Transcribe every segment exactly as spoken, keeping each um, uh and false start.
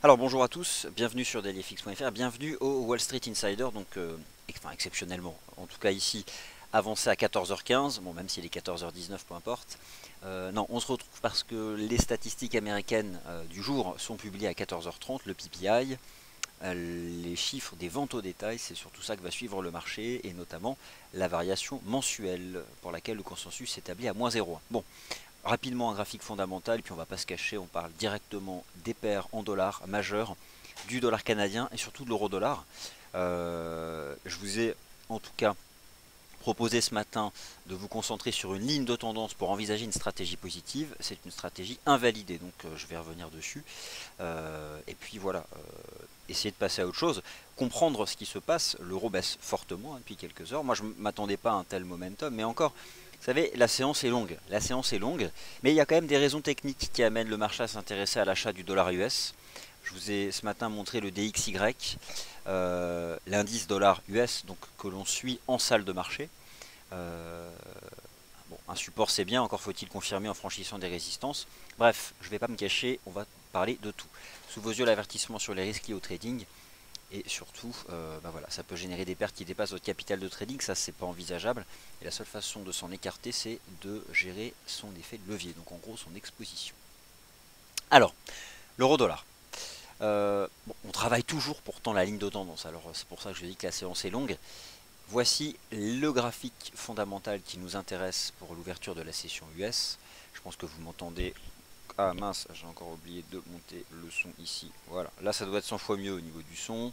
Alors bonjour à tous, bienvenue sur dailyfx point fr, bienvenue au Wall Street Insider, donc euh, enfin, exceptionnellement, en tout cas ici, avancé à quatorze heures quinze, bon même s'il est quatorze heures dix-neuf, peu importe. Euh, non, on se retrouve parce que les statistiques américaines euh, du jour sont publiées à quatorze heures trente, le P P I, euh, les chiffres des ventes au détail, c'est surtout ça que va suivre le marché, et notamment la variation mensuelle, pour laquelle le consensus s'établit à moins zéro virgule un. Bon, rapidement un graphique fondamental, et puis on va pas se cacher, on parle directement des paires en dollars majeurs, du dollar canadien et surtout de l'euro-dollar. Euh, je vous ai en tout cas proposé ce matin de vous concentrer sur une ligne de tendance pour envisager une stratégie positive. C'est une stratégie invalidée, donc euh, je vais revenir dessus. Euh, et puis voilà, euh, essayer de passer à autre chose, comprendre ce qui se passe. L'euro baisse fortement hein, depuis quelques heures. Moi je ne m'attendais pas à un tel momentum, mais encore, vous savez, la séance est longue. La séance est longue, mais il y a quand même des raisons techniques qui amènent le marché à s'intéresser à l'achat du dollar U S. Je vous ai ce matin montré le D X Y, euh, l'indice dollar U S, donc que l'on suit en salle de marché. Euh, bon, un support c'est bien, encore faut-il confirmer en franchissant des résistances. Bref, je ne vais pas me cacher, on va parler de tout. Sous vos yeux, l'avertissement sur les risques liés au trading. Et surtout, euh, bah voilà, ça peut générer des pertes qui dépassent votre capital de trading, ça c'est pas envisageable. Et la seule façon de s'en écarter, c'est de gérer son effet de levier, donc en gros son exposition. Alors, l'euro-dollar. Euh, bon, on travaille toujours pourtant la ligne de tendance, alors c'est pour ça que je dis que la séance est longue. Voici le graphique fondamental qui nous intéresse pour l'ouverture de la session U S. Je pense que vous m'entendez. Ah mince, j'ai encore oublié de monter le son ici. Voilà, là ça doit être cent fois mieux au niveau du son.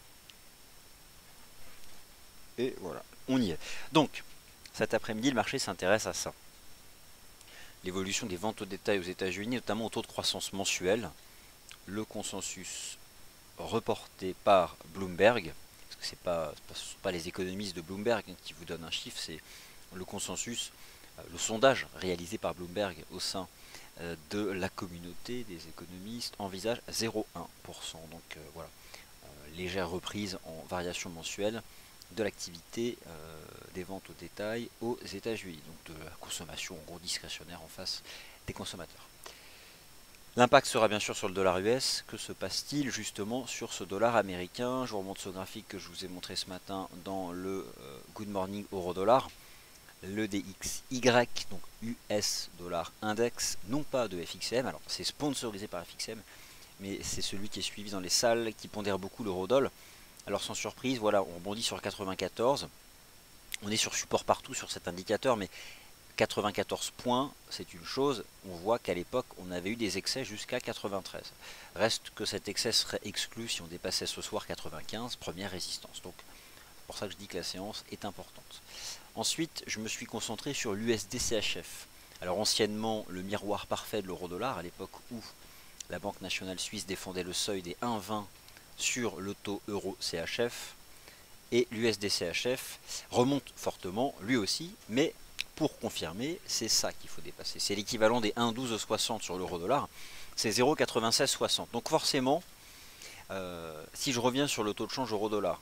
Et voilà, on y est. Donc, cet après-midi, le marché s'intéresse à ça. L'évolution des ventes au détail aux États-Unis, notamment au taux de croissance mensuel. Le consensus reporté par Bloomberg, parce que ce pas, pas, pas les économistes de Bloomberg qui vous donnent un chiffre, c'est le consensus, le sondage réalisé par Bloomberg au sein de la communauté des économistes envisage zéro virgule un pour cent. Donc euh, voilà, euh, légère reprise en variation mensuelle de l'activité euh, des ventes au détail aux États-Unis, donc de la consommation en gros discrétionnaire en face des consommateurs. L'impact sera bien sûr sur le dollar U S. Que se passe-t-il justement sur ce dollar américain? Je vous remonte ce graphique que je vous ai montré ce matin dans le euh, Good Morning Euro Dollar. Le D X Y, donc U S Dollar Index, non pas de F X M, alors c'est sponsorisé par F X M, mais c'est celui qui est suivi dans les salles, qui pondère beaucoup l'euro-dollar. Alors sans surprise, voilà, on rebondit sur quatre-vingt-quatorze. On est sur support partout sur cet indicateur, mais quatre-vingt-quatorze points, c'est une chose. On voit qu'à l'époque, on avait eu des excès jusqu'à quatre-vingt-treize. Reste que cet excès serait exclu si on dépassait ce soir quatre-vingt-quinze, première résistance. Donc, c'est pour ça que je dis que la séance est importante. Ensuite, je me suis concentré sur l'U S D C H F. Alors, anciennement, le miroir parfait de l'euro-dollar, à l'époque où la Banque nationale suisse défendait le seuil des un virgule vingt sur le taux euro-C H F. Et l'U S D C H F remonte fortement, lui aussi, mais pour confirmer, c'est ça qu'il faut dépasser. C'est l'équivalent des un virgule douze soixante sur l'euro-dollar, c'est zéro virgule quatre-vingt-seize soixante. Donc forcément, euh, si je reviens sur le taux de change euro-dollar,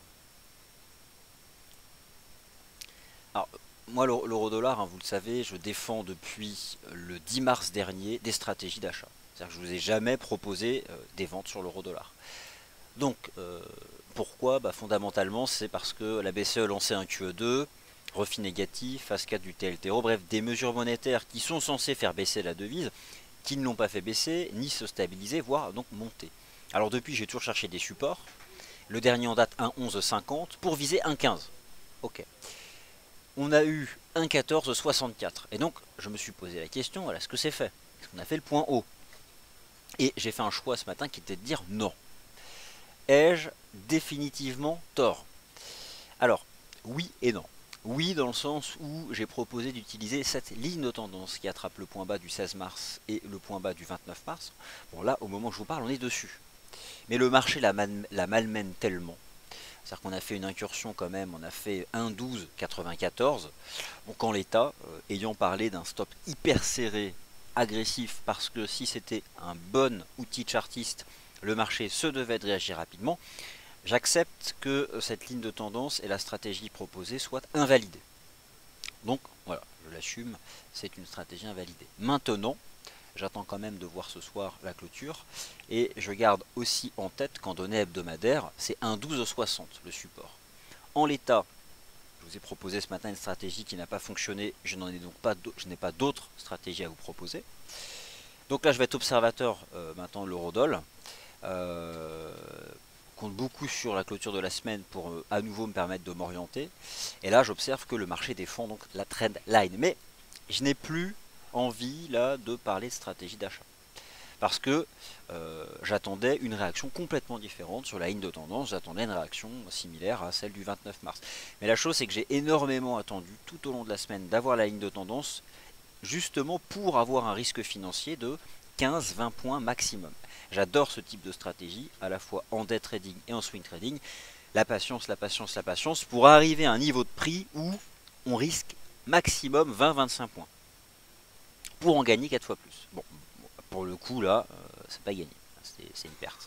alors moi l'euro-dollar, hein, vous le savez, je défends depuis le dix mars dernier des stratégies d'achat. C'est-à-dire que je ne vous ai jamais proposé euh, des ventes sur l'euro-dollar. Donc, euh, pourquoi? Bah, fondamentalement, c'est parce que la B C E lançait un Q E deux, refit négatif, phase quatre du T L T R O, bref, des mesures monétaires qui sont censées faire baisser la devise, qui ne l'ont pas fait baisser, ni se stabiliser, voire donc monter. Alors depuis, j'ai toujours cherché des supports. Le dernier en date un virgule onze cinquante pour viser un virgule quinze. Ok. On a eu un virgule quatorze soixante-quatre. Et donc, je me suis posé la question, voilà ce que c'est fait. Est-ce qu'on a fait le point haut? Et j'ai fait un choix ce matin qui était de dire non. Ai-je définitivement tort? Alors, oui et non. Oui, dans le sens où j'ai proposé d'utiliser cette ligne de tendance qui attrape le point bas du seize mars et le point bas du vingt-neuf mars. Bon, là, au moment où je vous parle, on est dessus. Mais le marché la, mal, la malmène tellement. C'est-à-dire qu'on a fait une incursion quand même, on a fait un virgule douze quatre-vingt-quatorze. Donc en l'état, euh, ayant parlé d'un stop hyper serré, agressif, parce que si c'était un bon outil chartiste, le marché se devait de réagir rapidement, j'accepte que cette ligne de tendance et la stratégie proposée soient invalidées. Donc voilà, je l'assume, c'est une stratégie invalidée. Maintenant, j'attends quand même de voir ce soir la clôture. Et je garde aussi en tête qu'en données hebdomadaires, c'est un douze soixante le support. En l'état, je vous ai proposé ce matin une stratégie qui n'a pas fonctionné, je n'en ai donc pas, je n'ai pas d'autres stratégies à vous proposer. Donc là, je vais être observateur euh, maintenant de l'eurodoll. Euh, compte beaucoup sur la clôture de la semaine pour euh, à nouveau me permettre de m'orienter. Et là, j'observe que le marché défend donc la trend line. Mais je n'ai plus envie là de parler de stratégie d'achat. Parce que euh, j'attendais une réaction complètement différente sur la ligne de tendance, j'attendais une réaction similaire à celle du vingt-neuf mars. Mais la chose c'est que j'ai énormément attendu tout au long de la semaine d'avoir la ligne de tendance, justement pour avoir un risque financier de quinze à vingt points maximum. J'adore ce type de stratégie, à la fois en day trading et en swing trading. La patience, la patience, la patience, pour arriver à un niveau de prix où on risque maximum vingt à vingt-cinq points. Pour en gagner quatre fois plus. Bon, pour le coup là, euh, c'est pas gagné, c'est une perte.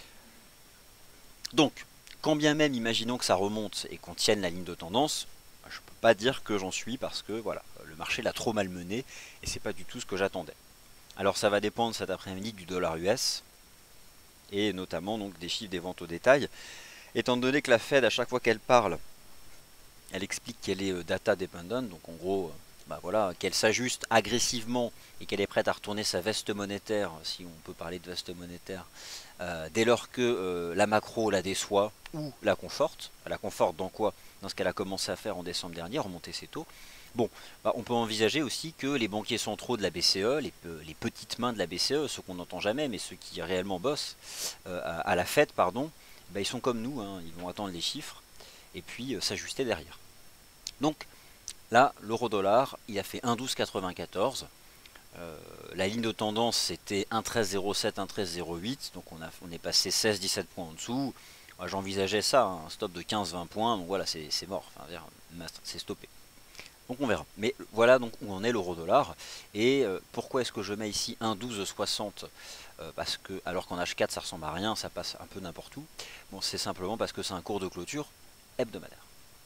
Donc, quand bien même imaginons que ça remonte et qu'on tienne la ligne de tendance, je peux pas dire que j'en suis parce que voilà, le marché l'a trop mal mené et c'est pas du tout ce que j'attendais. Alors ça va dépendre cet après-midi du dollar U S et notamment donc des chiffres des ventes au détail. Étant donné que la Fed à chaque fois qu'elle parle, elle explique qu'elle est data dependent, donc en gros bah voilà, qu'elle s'ajuste agressivement et qu'elle est prête à retourner sa veste monétaire, si on peut parler de veste monétaire, euh, dès lors que euh, la macro la déçoit ou la conforte. La conforte dans quoi? Dans ce qu'elle a commencé à faire en décembre dernier, remonter ses taux. Bon, bah on peut envisager aussi que les banquiers centraux de la B C E, les, les petites mains de la B C E, ceux qu'on n'entend jamais, mais ceux qui réellement bossent euh, à, à la Fed, pardon, bah ils sont comme nous, hein, ils vont attendre les chiffres et puis euh, s'ajuster derrière. Donc, là, l'euro-dollar, il a fait un douze quatre-vingt-quatorze. Euh, la ligne de tendance, c'était un treize zéro sept, un treize zéro huit. Donc on, a, on est passé seize dix-sept points en dessous. J'envisageais ça, hein, un stop de quinze vingt points. Donc voilà, c'est mort. Enfin, c'est stoppé. Donc on verra. Mais voilà donc où en est l'euro-dollar. Et euh, pourquoi est-ce que je mets ici un douze soixante euh, Parce que, alors qu'en H quatre, ça ressemble à rien, ça passe un peu n'importe où. Bon, c'est simplement parce que c'est un cours de clôture hebdomadaire.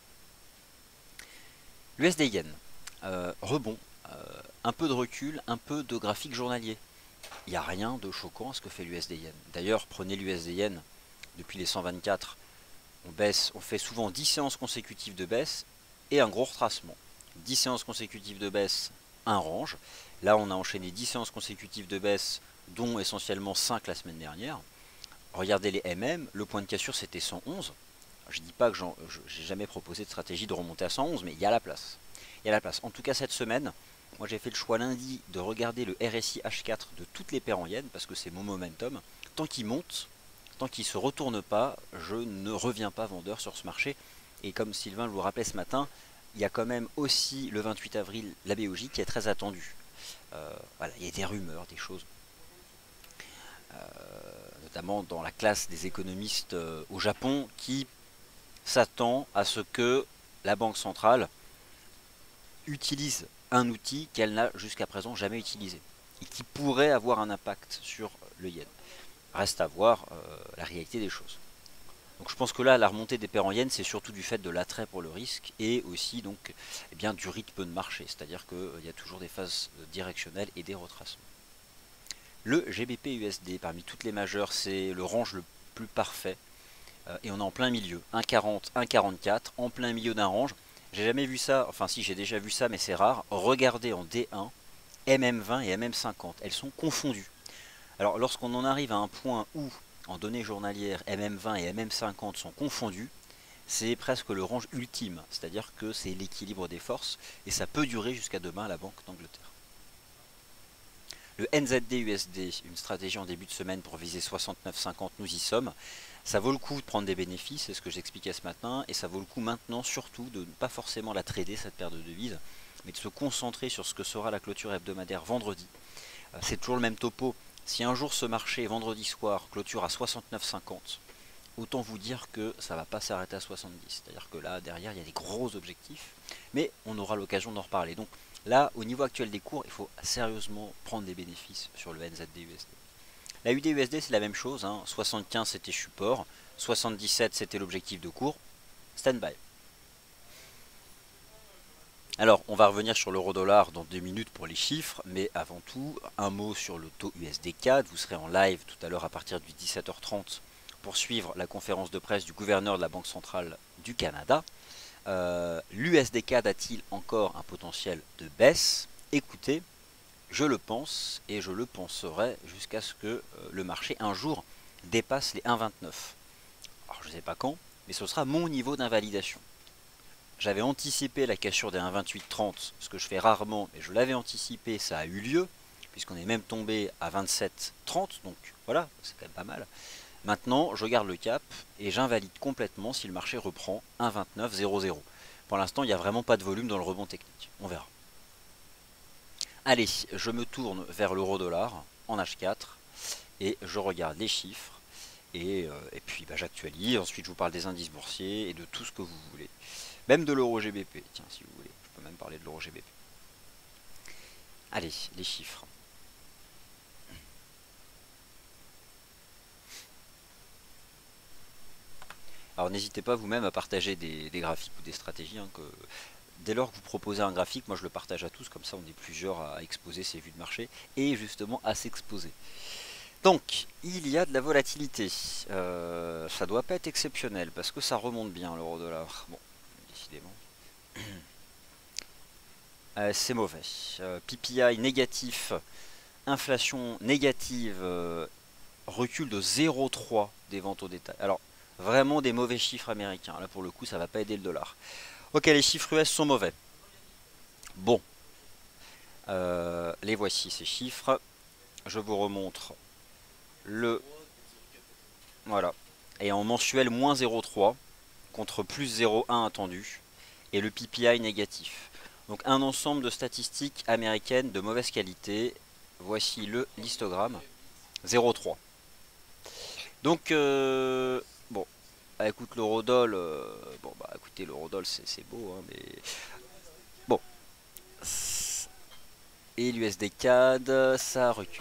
L'U S D Yen, euh, rebond, euh, un peu de recul, un peu de graphique journalier. Il n'y a rien de choquant à ce que fait l'U S D Yen. D'ailleurs, prenez l'U S D Yen depuis les cent vingt-quatre, on baisse, on fait souvent dix séances consécutives de baisse et un gros retracement. dix séances consécutives de baisse, un range. Là, on a enchaîné dix séances consécutives de baisse, dont essentiellement cinq la semaine dernière. Regardez les M M, le point de cassure c'était cent onze. Je dis pas que j'ai jamais proposé de stratégie de remonter à cent onze, mais il y a la place. Il y a la place. En tout cas, cette semaine, moi j'ai fait le choix lundi de regarder le R S I H quatre de toutes les paires en yens, parce que c'est mon momentum. Tant qu'il monte, tant qu'il ne se retourne pas, je ne reviens pas vendeur sur ce marché. Et comme Sylvain le vous rappelait ce matin, il y a quand même aussi le vingt-huit avril la B O J qui est très attendue. Euh, voilà, il y a des rumeurs, des choses. Euh, notamment dans la classe des économistes euh, au Japon qui s'attend à ce que la Banque centrale utilise un outil qu'elle n'a jusqu'à présent jamais utilisé et qui pourrait avoir un impact sur le yen. Reste à voir euh, la réalité des choses. Donc je pense que là, la remontée des paires en yens, c'est surtout du fait de l'attrait pour le risque et aussi donc eh bien, du rythme de marché, c'est-à-dire qu'il euh, y a toujours des phases directionnelles et des retracements. Le G B P U S D, parmi toutes les majeures, c'est le range le plus parfait. Et on est en plein milieu, un quarante, un quarante-quatre, en plein milieu d'un range. J'ai jamais vu ça, enfin si j'ai déjà vu ça mais c'est rare. Regardez en D un, M M vingt et M M cinquante, elles sont confondues. Alors lorsqu'on en arrive à un point où, en données journalières, M M vingt et M M cinquante sont confondus, c'est presque le range ultime, c'est-à-dire que c'est l'équilibre des forces et ça peut durer jusqu'à demain à la Banque d'Angleterre. Le N Z D U S D, une stratégie en début de semaine pour viser soixante-neuf cinquante, nous y sommes. Ça vaut le coup de prendre des bénéfices, c'est ce que j'expliquais ce matin, et ça vaut le coup maintenant surtout de ne pas forcément la trader, cette paire de devises, mais de se concentrer sur ce que sera la clôture hebdomadaire vendredi. C'est toujours le même topo. Si un jour ce marché, vendredi soir, clôture à soixante-neuf cinquante, autant vous dire que ça ne va pas s'arrêter à soixante-dix. C'est-à-dire que là, derrière, il y a des gros objectifs, mais on aura l'occasion d'en reparler. Donc là, au niveau actuel des cours, il faut sérieusement prendre des bénéfices sur le N Z D U S D. La U D U S D c'est la même chose, hein. soixante-quinze c'était support, soixante-dix-sept c'était l'objectif de cours, stand-by. Alors, on va revenir sur l'euro-dollar dans deux minutes pour les chiffres, mais avant tout, un mot sur le taux U S D C A D. Vous serez en live tout à l'heure à partir du dix-sept heures trente pour suivre la conférence de presse du gouverneur de la Banque centrale du Canada. Euh, L'U S D C A D a-t-il encore un potentiel de baisse? Écoutez, je le pense et je le penserai jusqu'à ce que euh, le marché un jour dépasse les un virgule vingt-neuf. Alors je ne sais pas quand, mais ce sera mon niveau d'invalidation. J'avais anticipé la cassure des un virgule vingt-huit trente, ce que je fais rarement, mais je l'avais anticipé, ça a eu lieu, puisqu'on est même tombé à vingt-sept trente, donc voilà, c'est quand même pas mal. Maintenant, je garde le cap et j'invalide complètement si le marché reprend un virgule vingt-neuf zéro zéro. Pour l'instant, il n'y a vraiment pas de volume dans le rebond technique, on verra. Allez, je me tourne vers l'euro-dollar en H quatre et je regarde les chiffres. Et, euh, et puis bah, j'actualise, ensuite je vous parle des indices boursiers et de tout ce que vous voulez. Même de l'euro G B P, tiens si vous voulez, je peux même parler de l'euro G B P. Allez, les chiffres. Alors n'hésitez pas vous-même à partager des, des graphiques ou des stratégies. Hein, que, dès lors que vous proposez un graphique, moi je le partage à tous, comme ça on est plusieurs à exposer ces vues de marché et justement à s'exposer. Donc, il y a de la volatilité. Euh, ça doit pas être exceptionnel parce que ça remonte bien l'euro-dollar. Bon, décidément. Euh, c'est mauvais. Euh, P P I négatif, inflation négative, euh, recul de zéro virgule trois des ventes au détail. Alors, vraiment des mauvais chiffres américains. Là, pour le coup, ça va pas aider le dollar. Ok, les chiffres U S sont mauvais. Bon, euh, les voici ces chiffres. Je vous remontre le... Voilà. Et en mensuel, moins zéro virgule trois contre plus zéro virgule un attendu. Et le P P I négatif. Donc un ensemble de statistiques américaines de mauvaise qualité. Voici le histogramme. zéro virgule trois. Donc, euh, bon, bah, écoute, l'eurodoll, euh, bon, bah écoutez, l'eurodoll c'est beau, hein, mais bon. Et l'U S D C A D, ça recule.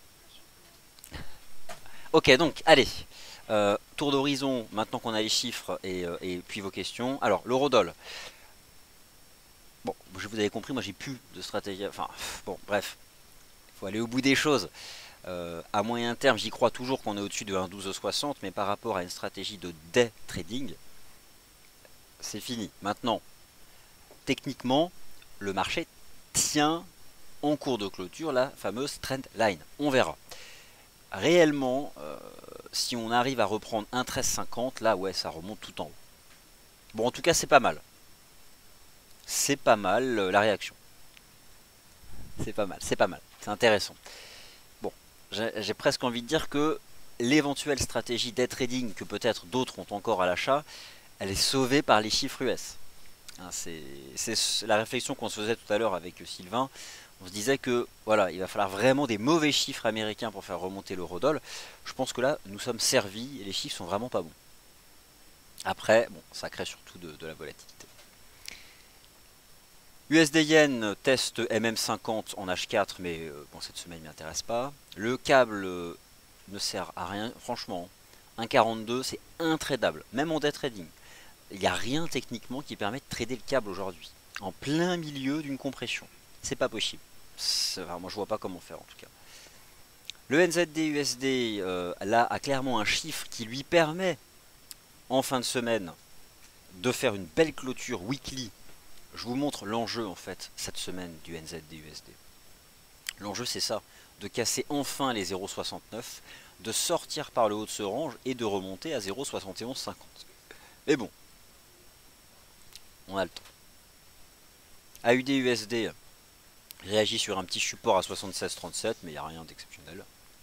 Ok, donc, allez. Euh, tour d'horizon, maintenant qu'on a les chiffres et, euh, et puis vos questions. Alors, l'eurodoll. Bon, vous avez compris, moi j'ai plus de stratégie. Enfin, bon, bref. Il faut aller au bout des choses. Euh, à moyen terme, j'y crois toujours qu'on est au-dessus de un virgule douze soixante, mais par rapport à une stratégie de day trading, c'est fini. Maintenant, techniquement, le marché tient en cours de clôture la fameuse trend line. On verra. Réellement, euh, si on arrive à reprendre un treize cinquante, là, ouais, ça remonte tout en haut. Bon, en tout cas, c'est pas mal. C'est pas mal euh, la réaction. C'est pas mal, c'est pas mal. C'est intéressant. Bon, j'ai presque envie de dire que l'éventuelle stratégie day trading que peut-être d'autres ont encore à l'achat, elle est sauvée par les chiffres U S. Hein, c'est la réflexion qu'on se faisait tout à l'heure avec Sylvain. On se disait que voilà, il va falloir vraiment des mauvais chiffres américains pour faire remonter l'eurodoll. Je pense que là, nous sommes servis et les chiffres sont vraiment pas bons. Après, bon, ça crée surtout de, de la volatilité. U S D Yen teste M M cinquante en H quatre, mais euh, bon, cette semaine ne m'intéresse pas. Le câble euh, ne sert à rien, franchement. un virgule quarante-deux, c'est intradable, même en day trading. Il n'y a rien techniquement qui permet de trader le câble aujourd'hui, en plein milieu d'une compression. C'est pas possible. Enfin, moi je vois pas comment faire en tout cas. Le N Z D U S D euh, là a clairement un chiffre qui lui permet en fin de semaine de faire une belle clôture weekly. Je vous montre l'enjeu en fait cette semaine du N Z D U S D. L'enjeu c'est ça, de casser enfin les zéro virgule soixante-neuf, de sortir par le haut de ce range et de remonter à zéro virgule soixante et onze cinquante. Mais bon, on a le temps. A U D U S D réagit sur un petit support à soixante-seize trente-sept, mais il n'y a rien d'exceptionnel.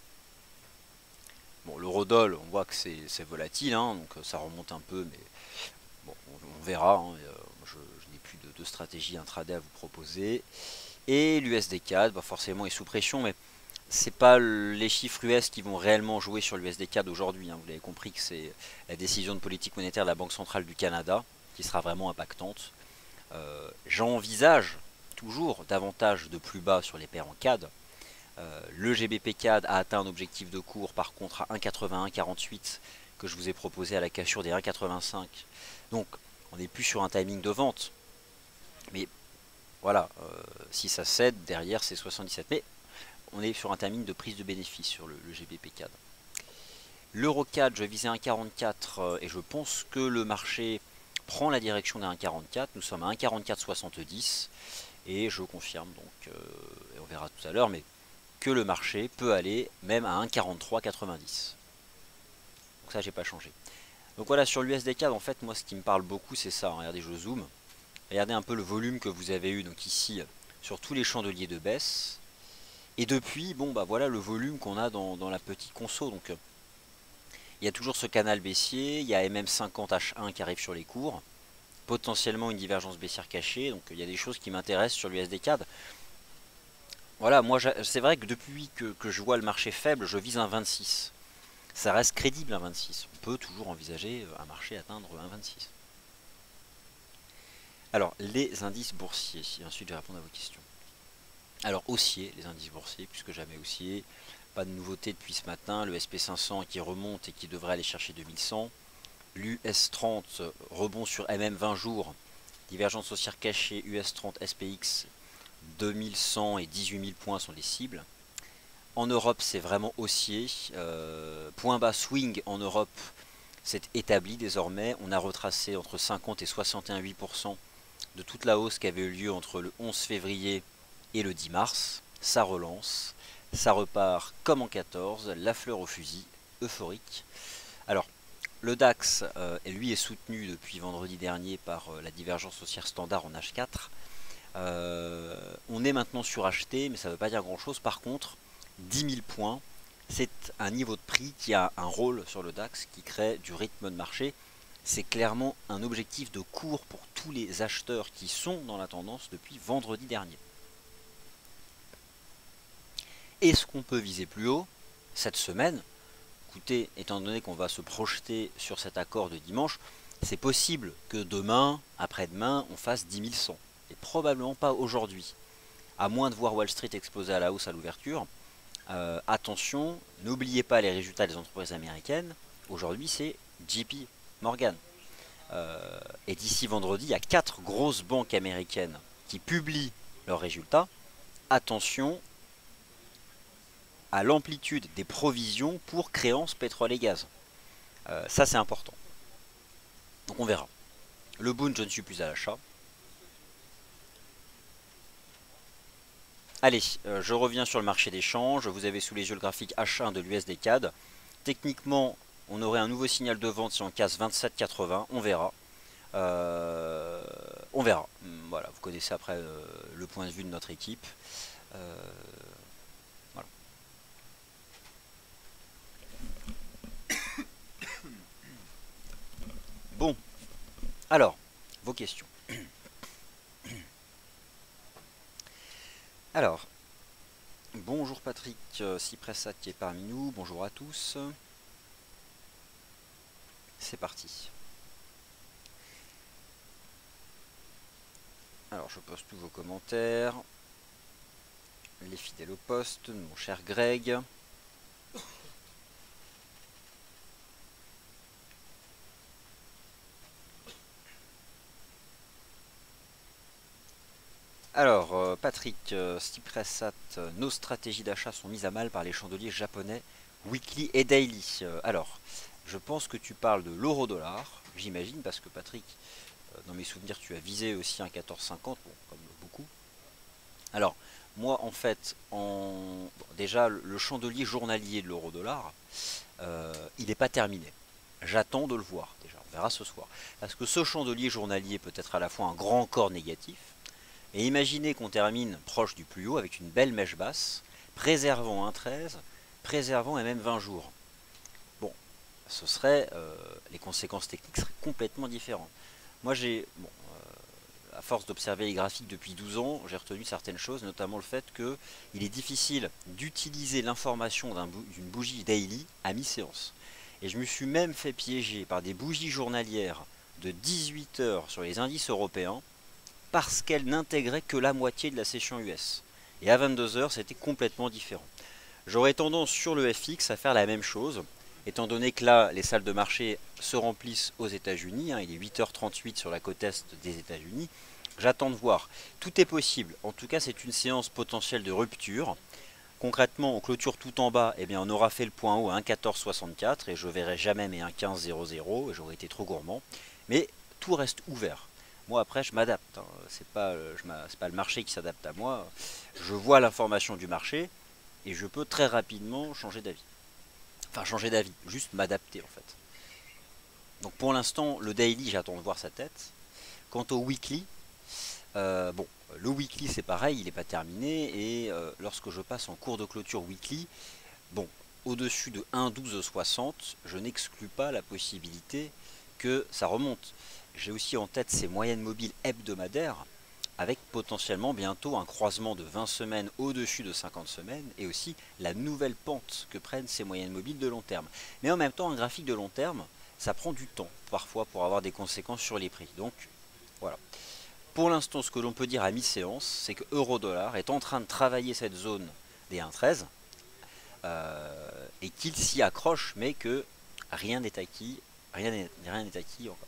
Bon, l'eurodoll, on voit que c'est volatile, hein, donc ça remonte un peu, mais bon, on, on verra. Hein, euh, je, je n'ai plus de, de stratégie intraday à vous proposer. Et l'U S D C A D, bah forcément, est sous pression, mais c'est pas les chiffres U S qui vont réellement jouer sur l'U S D C A D aujourd'hui. Hein. Vous l'avez compris que c'est la décision de politique monétaire de la Banque centrale du Canada qui sera vraiment impactante. Euh, J'envisage toujours davantage de plus bas sur les paires en C A D. Euh, le G B P C A D a atteint un objectif de cours par contre à un virgule quatre-vingt-un quarante-huit que je vous ai proposé à la cassure des un virgule quatre-vingt-cinq. Donc on n'est plus sur un timing de vente. Mais voilà, euh, si ça cède, derrière c'est soixante-dix-sept. Mais on est sur un timing de prise de bénéfice sur le, le G B P C A D. L'Euro C A D, je visais un virgule quarante-quatre euh, et je pense que le marché prend la direction d'un un virgule quarante-quatre. Nous sommes à un virgule quarante-quatre soixante-dix et je confirme, donc euh, et on verra tout à l'heure, mais que le marché peut aller même à un virgule quarante-trois quatre-vingt-dix. Donc ça, j'ai pas changé. Donc voilà, sur l'U S D C A D, en fait, moi, ce qui me parle beaucoup, c'est ça. Regardez, je zoome. Regardez un peu le volume que vous avez eu, donc ici, sur tous les chandeliers de baisse. Et depuis, bon, bah voilà le volume qu'on a dans, dans la petite conso. Donc, euh, il y a toujours ce canal baissier. Il y a M M cinquante H un qui arrive sur les cours. Potentiellement une divergence baissière cachée. Donc, il y a des choses qui m'intéressent sur l'U S D C A D. Voilà, moi, c'est vrai que depuis que, que je vois le marché faible, je vise un vingt-six. Ça reste crédible un vingt-six. On peut toujours envisager un marché atteindre un vingt-six. Alors, les indices boursiers. Et ensuite, je vais répondre à vos questions. Alors, haussier, les indices boursiers, plus que jamais haussier. Pas de nouveauté depuis ce matin. Le S P cinq cents qui remonte et qui devrait aller chercher deux mille cent. L'U S trente rebond sur M M vingt jours. Divergence haussière cachée U S trente S P X deux mille cent et dix-huit mille points sont les cibles. En Europe, c'est vraiment haussier. Euh, point bas swing en Europe, c'est établi désormais. On a retracé entre cinquante et soixante et un virgule huit pour cent de toute la hausse qui avait eu lieu entre le onze février et le dix mars. Ça relance, ça repart comme en quatorze, la fleur au fusil, euphorique. Alors, le DAX, euh, lui, est soutenu depuis vendredi dernier par euh, la divergence haussière standard en H quatre. Euh, on est maintenant suracheté, mais ça ne veut pas dire grand-chose. Par contre, dix mille points, c'est un niveau de prix qui a un rôle sur le DAX, qui crée du rythme de marché. C'est clairement un objectif de cours pour tous les acheteurs qui sont dans la tendance depuis vendredi dernier. Est-ce qu'on peut viser plus haut cette semaine? Écoutez, étant donné qu'on va se projeter sur cet accord de dimanche, c'est possible que demain, après-demain, on fasse dix mille cent. Et probablement pas aujourd'hui. À moins de voir Wall Street exploser à la hausse à l'ouverture. Euh, attention, n'oubliez pas les résultats des entreprises américaines. Aujourd'hui, c'est J P Morgan. Euh, et d'ici vendredi, il y a quatre grosses banques américaines qui publient leurs résultats. Attention à l'amplitude des provisions pour créances pétrole et gaz. Euh, ça, c'est important. Donc on verra. Le Bund, je ne suis plus à l'achat. Allez, euh, je reviens sur le marché des changes. Vous avez sous les yeux le graphique H un de l'U S D C A D. Techniquement, on aurait un nouveau signal de vente si on casse vingt-sept quatre-vingts. On verra. Euh, on verra. Voilà, vous connaissez après euh, le point de vue de notre équipe. Euh, voilà. Bon, alors, vos questions. Alors, bonjour Patrick euh, Cipressat qui est parmi nous, bonjour à tous. C'est parti. Alors je poste tous vos commentaires. Les fidèles au poste, mon cher Greg. Alors, euh, Patrick euh, Stipressat, euh, nos stratégies d'achat sont mises à mal par les chandeliers japonais weekly et daily. Euh, alors, je pense que tu parles de l'euro-dollar, j'imagine, parce que Patrick, euh, dans mes souvenirs, tu as visé aussi un quatorze cinquante, bon, comme beaucoup. Alors, moi, en fait, en... bon, déjà, le chandelier journalier de l'euro-dollar, euh, il n'est pas terminé. J'attends de le voir, déjà, on verra ce soir. Parce que ce chandelier journalier peut être à la fois un grand corps négatif, et imaginez qu'on termine proche du plus haut avec une belle mèche basse, préservant un treize, préservant et même vingt jours. Bon, ce serait, euh, les conséquences techniques seraient complètement différentes. Moi j'ai, bon, euh, à force d'observer les graphiques depuis douze ans, j'ai retenu certaines choses, notamment le fait qu'il est difficile d'utiliser l'information d'une bougie daily à mi-séance. Et je me suis même fait piéger par des bougies journalières de dix-huit heures sur les indices européens, parce qu'elle n'intégrait que la moitié de la session U S. Et à vingt-deux heures, c'était complètement différent. J'aurais tendance sur le F X à faire la même chose, étant donné que là, les salles de marché se remplissent aux États-Unis, hein, il est huit heures trente-huit sur la côte est des États-Unis. J'attends de voir. Tout est possible. En tout cas, c'est une séance potentielle de rupture. Concrètement, on clôture tout en bas, eh bien on aura fait le point haut à un virgule quatorze soixante-quatre et je verrai jamais mes un virgule quinze zéro zéro, j'aurais été trop gourmand. Mais tout reste ouvert. Moi après je m'adapte, hein. C'est pas, euh, je m'a- c'est pas le marché qui s'adapte à moi. Je vois l'information du marché et je peux très rapidement changer d'avis. Enfin changer d'avis, juste m'adapter en fait. Donc pour l'instant le daily j'attends de voir sa tête. Quant au weekly, Euh, bon, le weekly c'est pareil, il n'est pas terminé et euh, lorsque je passe en cours de clôture weekly, bon, au-dessus de un virgule douze soixante, je n'exclus pas la possibilité que ça remonte. J'ai aussi en tête ces moyennes mobiles hebdomadaires avec potentiellement bientôt un croisement de vingt semaines au-dessus de cinquante semaines et aussi la nouvelle pente que prennent ces moyennes mobiles de long terme. Mais en même temps, un graphique de long terme, ça prend du temps parfois pour avoir des conséquences sur les prix. Donc voilà. Pour l'instant, ce que l'on peut dire à mi-séance, c'est que euro-dollar est en train de travailler cette zone des un virgule treize euh, et qu'il s'y accroche, mais que rien n'est acquis, rien n'est rien n'est acquis encore.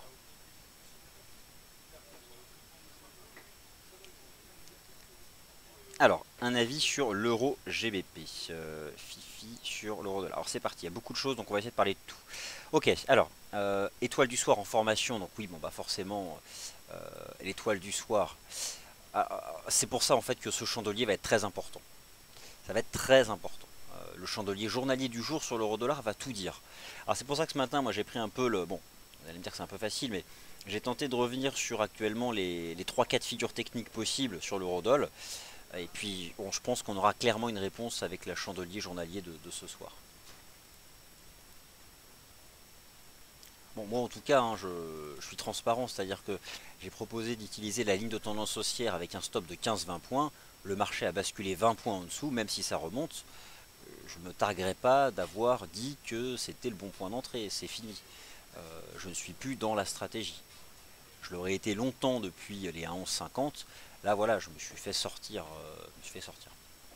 Alors, un avis sur l'euro G B P, euh, Fifi sur l'euro dollar. Alors c'est parti, il y a beaucoup de choses, donc on va essayer de parler de tout. Ok, alors, euh, étoile du soir en formation, donc oui, bon bah forcément, euh, l'étoile du soir, ah, c'est pour ça en fait que ce chandelier va être très important. Ça va être très important. Euh, le chandelier journalier du jour sur l'euro dollar va tout dire. Alors c'est pour ça que ce matin, moi j'ai pris un peu le... Bon, vous allez me dire que c'est un peu facile, mais j'ai tenté de revenir sur actuellement les, les trois cas de figure techniques possibles sur l'euro dollar. Et puis bon, je pense qu'on aura clairement une réponse avec la chandelier journalier de, de ce soir. Bon, moi en tout cas, hein, je, je suis transparent, c'est-à-dire que j'ai proposé d'utiliser la ligne de tendance haussière avec un stop de quinze vingt points. Le marché a basculé vingt points en dessous, même si ça remonte. Je ne me targuerai pas d'avoir dit que c'était le bon point d'entrée, c'est fini. Euh, je ne suis plus dans la stratégie. Je l'aurais été longtemps depuis les un virgule onze cinquante. Là voilà, je me suis fait sortir. Euh, je me suis fait sortir.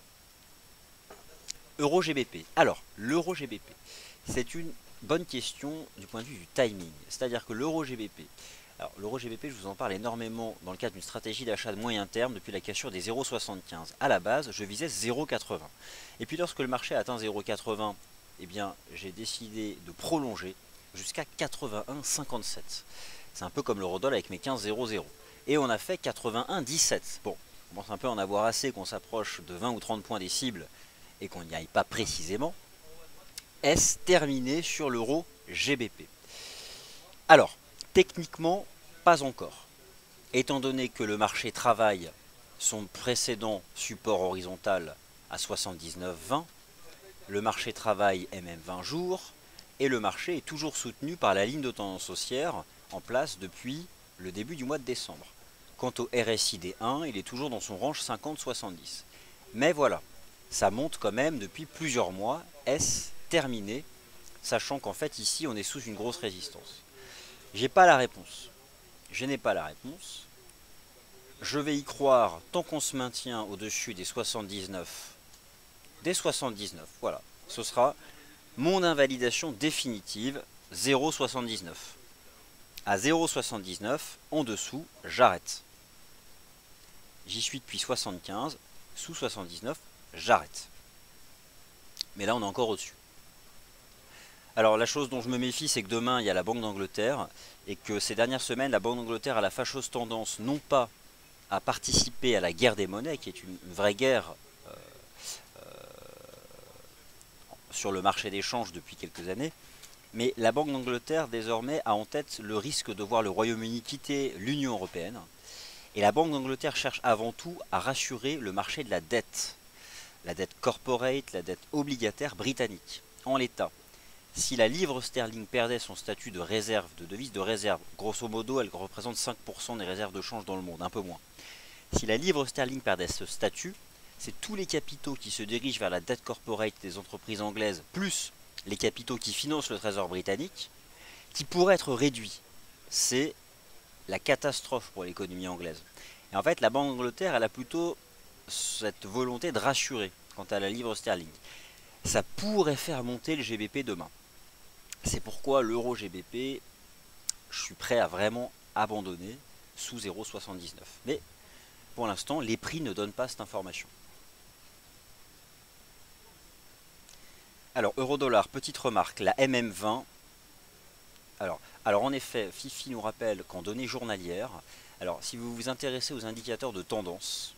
Euro G B P. Alors, l'euro G B P, c'est une bonne question du point de vue du timing. C'est-à-dire que l'euro G B P, alors l'euro G B P, je vous en parle énormément dans le cadre d'une stratégie d'achat de moyen terme depuis la cassure des zéro virgule soixante-quinze. À la base, je visais zéro virgule quatre-vingts. Et puis lorsque le marché a atteint zéro virgule quatre-vingts, eh bien, j'ai décidé de prolonger jusqu'à quatre-vingt-un virgule cinquante-sept. C'est un peu comme l'eurodoll avec mes quinze virgule zéro zéro. Et on a fait quatre-vingt-un virgule dix-sept. Bon, on commence un peu à en avoir assez qu'on s'approche de vingt ou trente points des cibles et qu'on n'y aille pas précisément. Est-ce terminé sur l'euro G B P? Alors, techniquement, pas encore. Étant donné que le marché travaille son précédent support horizontal à soixante-dix-neuf virgule vingt, le marché travaille M M vingt jours, et le marché est toujours soutenu par la ligne de tendance haussière en place depuis le début du mois de décembre. Quant au R S I D un, il est toujours dans son range cinquante soixante-dix. Mais voilà, ça monte quand même depuis plusieurs mois. Est-ce terminé? Sachant qu'en fait ici on est sous une grosse résistance. J'ai pas la réponse. Je n'ai pas la réponse. Je vais y croire tant qu'on se maintient au-dessus des soixante-dix-neuf. Des soixante-dix-neuf, voilà. Ce sera mon invalidation définitive, zéro virgule soixante-dix-neuf. À zéro virgule soixante-dix-neuf, en dessous, j'arrête. J'y suis depuis soixante-quinze, sous soixante-dix-neuf, j'arrête. Mais là on est encore au-dessus. Alors la chose dont je me méfie, c'est que demain il y a la Banque d'Angleterre et que ces dernières semaines, la Banque d'Angleterre a la fâcheuse tendance non pas à participer à la guerre des monnaies, qui est une vraie guerre euh, euh, sur le marché des changes depuis quelques années, mais la Banque d'Angleterre désormais a en tête le risque de voir le Royaume-Uni quitter l'Union européenne. Et la Banque d'Angleterre cherche avant tout à rassurer le marché de la dette, la dette corporate, la dette obligataire britannique. En l'état, si la livre sterling perdait son statut de réserve, de devise de réserve, grosso modo elle représente cinq pour cent des réserves de change dans le monde, un peu moins. Si la livre sterling perdait ce statut, c'est tous les capitaux qui se dirigent vers la dette corporate des entreprises anglaises, plus les capitaux qui financent le trésor britannique, qui pourraient être réduits. C'est la catastrophe pour l'économie anglaise. Et en fait, la Banque d'Angleterre, elle a plutôt cette volonté de rassurer quant à la livre sterling. Ça pourrait faire monter le G B P demain. C'est pourquoi l'euro G B P, je suis prêt à vraiment abandonner. sous zéro virgule soixante-dix-neuf. Mais pour l'instant, les prix ne donnent pas cette information. Alors, euro-dollar, petite remarque, la M M vingt. Alors, alors en effet, Fifi nous rappelle qu'en données journalières, alors si vous vous intéressez aux indicateurs de tendance,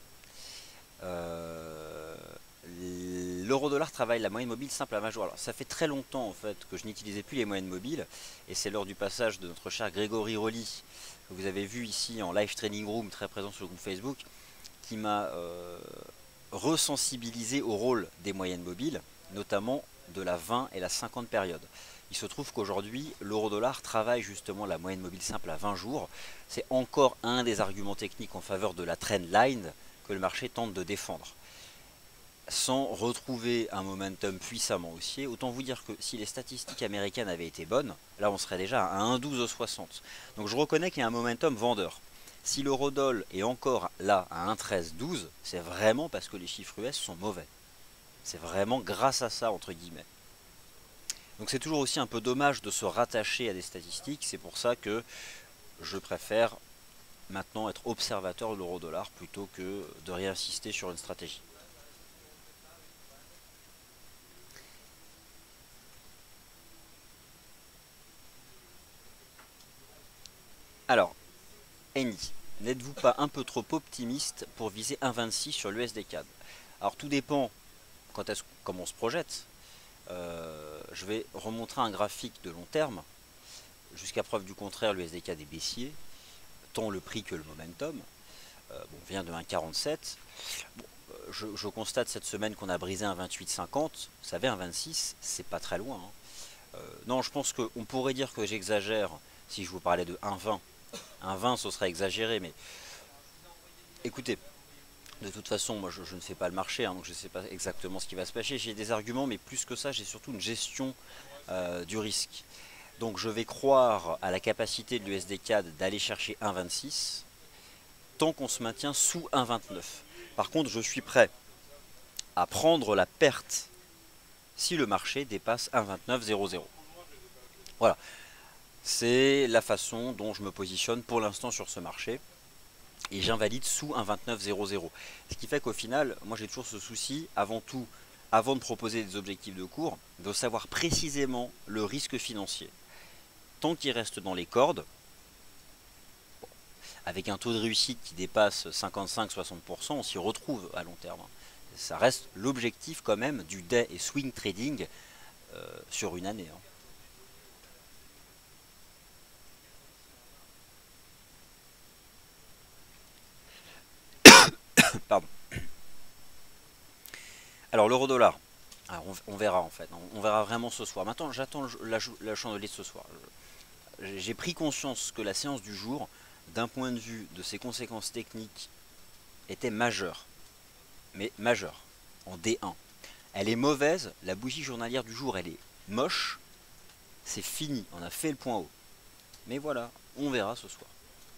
euh, l'euro-dollar travaille la moyenne mobile simple à majeur. Alors, ça fait très longtemps en fait que je n'utilisais plus les moyennes mobiles, et c'est lors du passage de notre cher Grégory Rolly, que vous avez vu ici en live training room, très présent sur le groupe Facebook, qui m'a euh, resensibilisé au rôle des moyennes mobiles, notamment de la vingt et la cinquante période. Il se trouve qu'aujourd'hui, l'euro-dollar travaille justement la moyenne mobile simple à vingt jours. C'est encore un des arguments techniques en faveur de la trend line que le marché tente de défendre. Sans retrouver un momentum puissamment haussier, autant vous dire que si les statistiques américaines avaient été bonnes, là on serait déjà à un douze soixante. Donc je reconnais qu'il y a un momentum vendeur. Si l'eurodoll est encore là à un treize douze, c'est vraiment parce que les chiffres U S sont mauvais. C'est vraiment grâce à ça, entre guillemets. Donc c'est toujours aussi un peu dommage de se rattacher à des statistiques. C'est pour ça que je préfère maintenant être observateur de l'euro-dollar plutôt que de réinsister sur une stratégie. Alors, Annie, n'êtes-vous pas un peu trop optimiste pour viser un virgule vingt-six sur l'U S D C A D? Alors tout dépend quand est-ce, comment on se projette. Euh, je vais remontrer un graphique de long terme. Jusqu'à preuve du contraire, l'U S D C A D est baissier, tant le prix que le momentum. Euh, bon, on vient de un virgule quarante-sept. Bon, je, je constate cette semaine qu'on a brisé un vingt-huit cinquante. Vous savez, un vingt-six, c'est pas très loin. Hein. Euh, non, je pense qu'on pourrait dire que j'exagère si je vous parlais de un virgule vingt. un vingt, ce serait exagéré, mais écoutez, de toute façon, moi je, je ne fais pas le marché, hein, donc je ne sais pas exactement ce qui va se passer. J'ai des arguments, mais plus que ça, j'ai surtout une gestion euh, du risque. Donc je vais croire à la capacité de l'U S D C A D d'aller chercher un virgule vingt-six tant qu'on se maintient sous un virgule vingt-neuf. Par contre, je suis prêt à prendre la perte si le marché dépasse un virgule vingt-neuf zéro zéro. Voilà. C'est la façon dont je me positionne pour l'instant sur ce marché. Et j'invalide sous un virgule vingt-neuf zéro zéro. Ce qui fait qu'au final, moi j'ai toujours ce souci, avant tout, avant de proposer des objectifs de cours, de savoir précisément le risque financier. Tant qu'il reste dans les cordes, bon, avec un taux de réussite qui dépasse cinquante-cinq à soixante pour cent, on s'y retrouve à long terme. Ça reste l'objectif quand même du day et swing trading euh, sur une année. Hein. Pardon. Alors l'euro-dollar, on, on verra en fait, on, on verra vraiment ce soir. Maintenant j'attends la, la chandelier de ce soir. J'ai pris conscience que la séance du jour, d'un point de vue de ses conséquences techniques, était majeure. Mais majeure, en D un. Elle est mauvaise, la bougie journalière du jour elle est moche, c'est fini, on a fait le point haut. Mais voilà, on verra ce soir.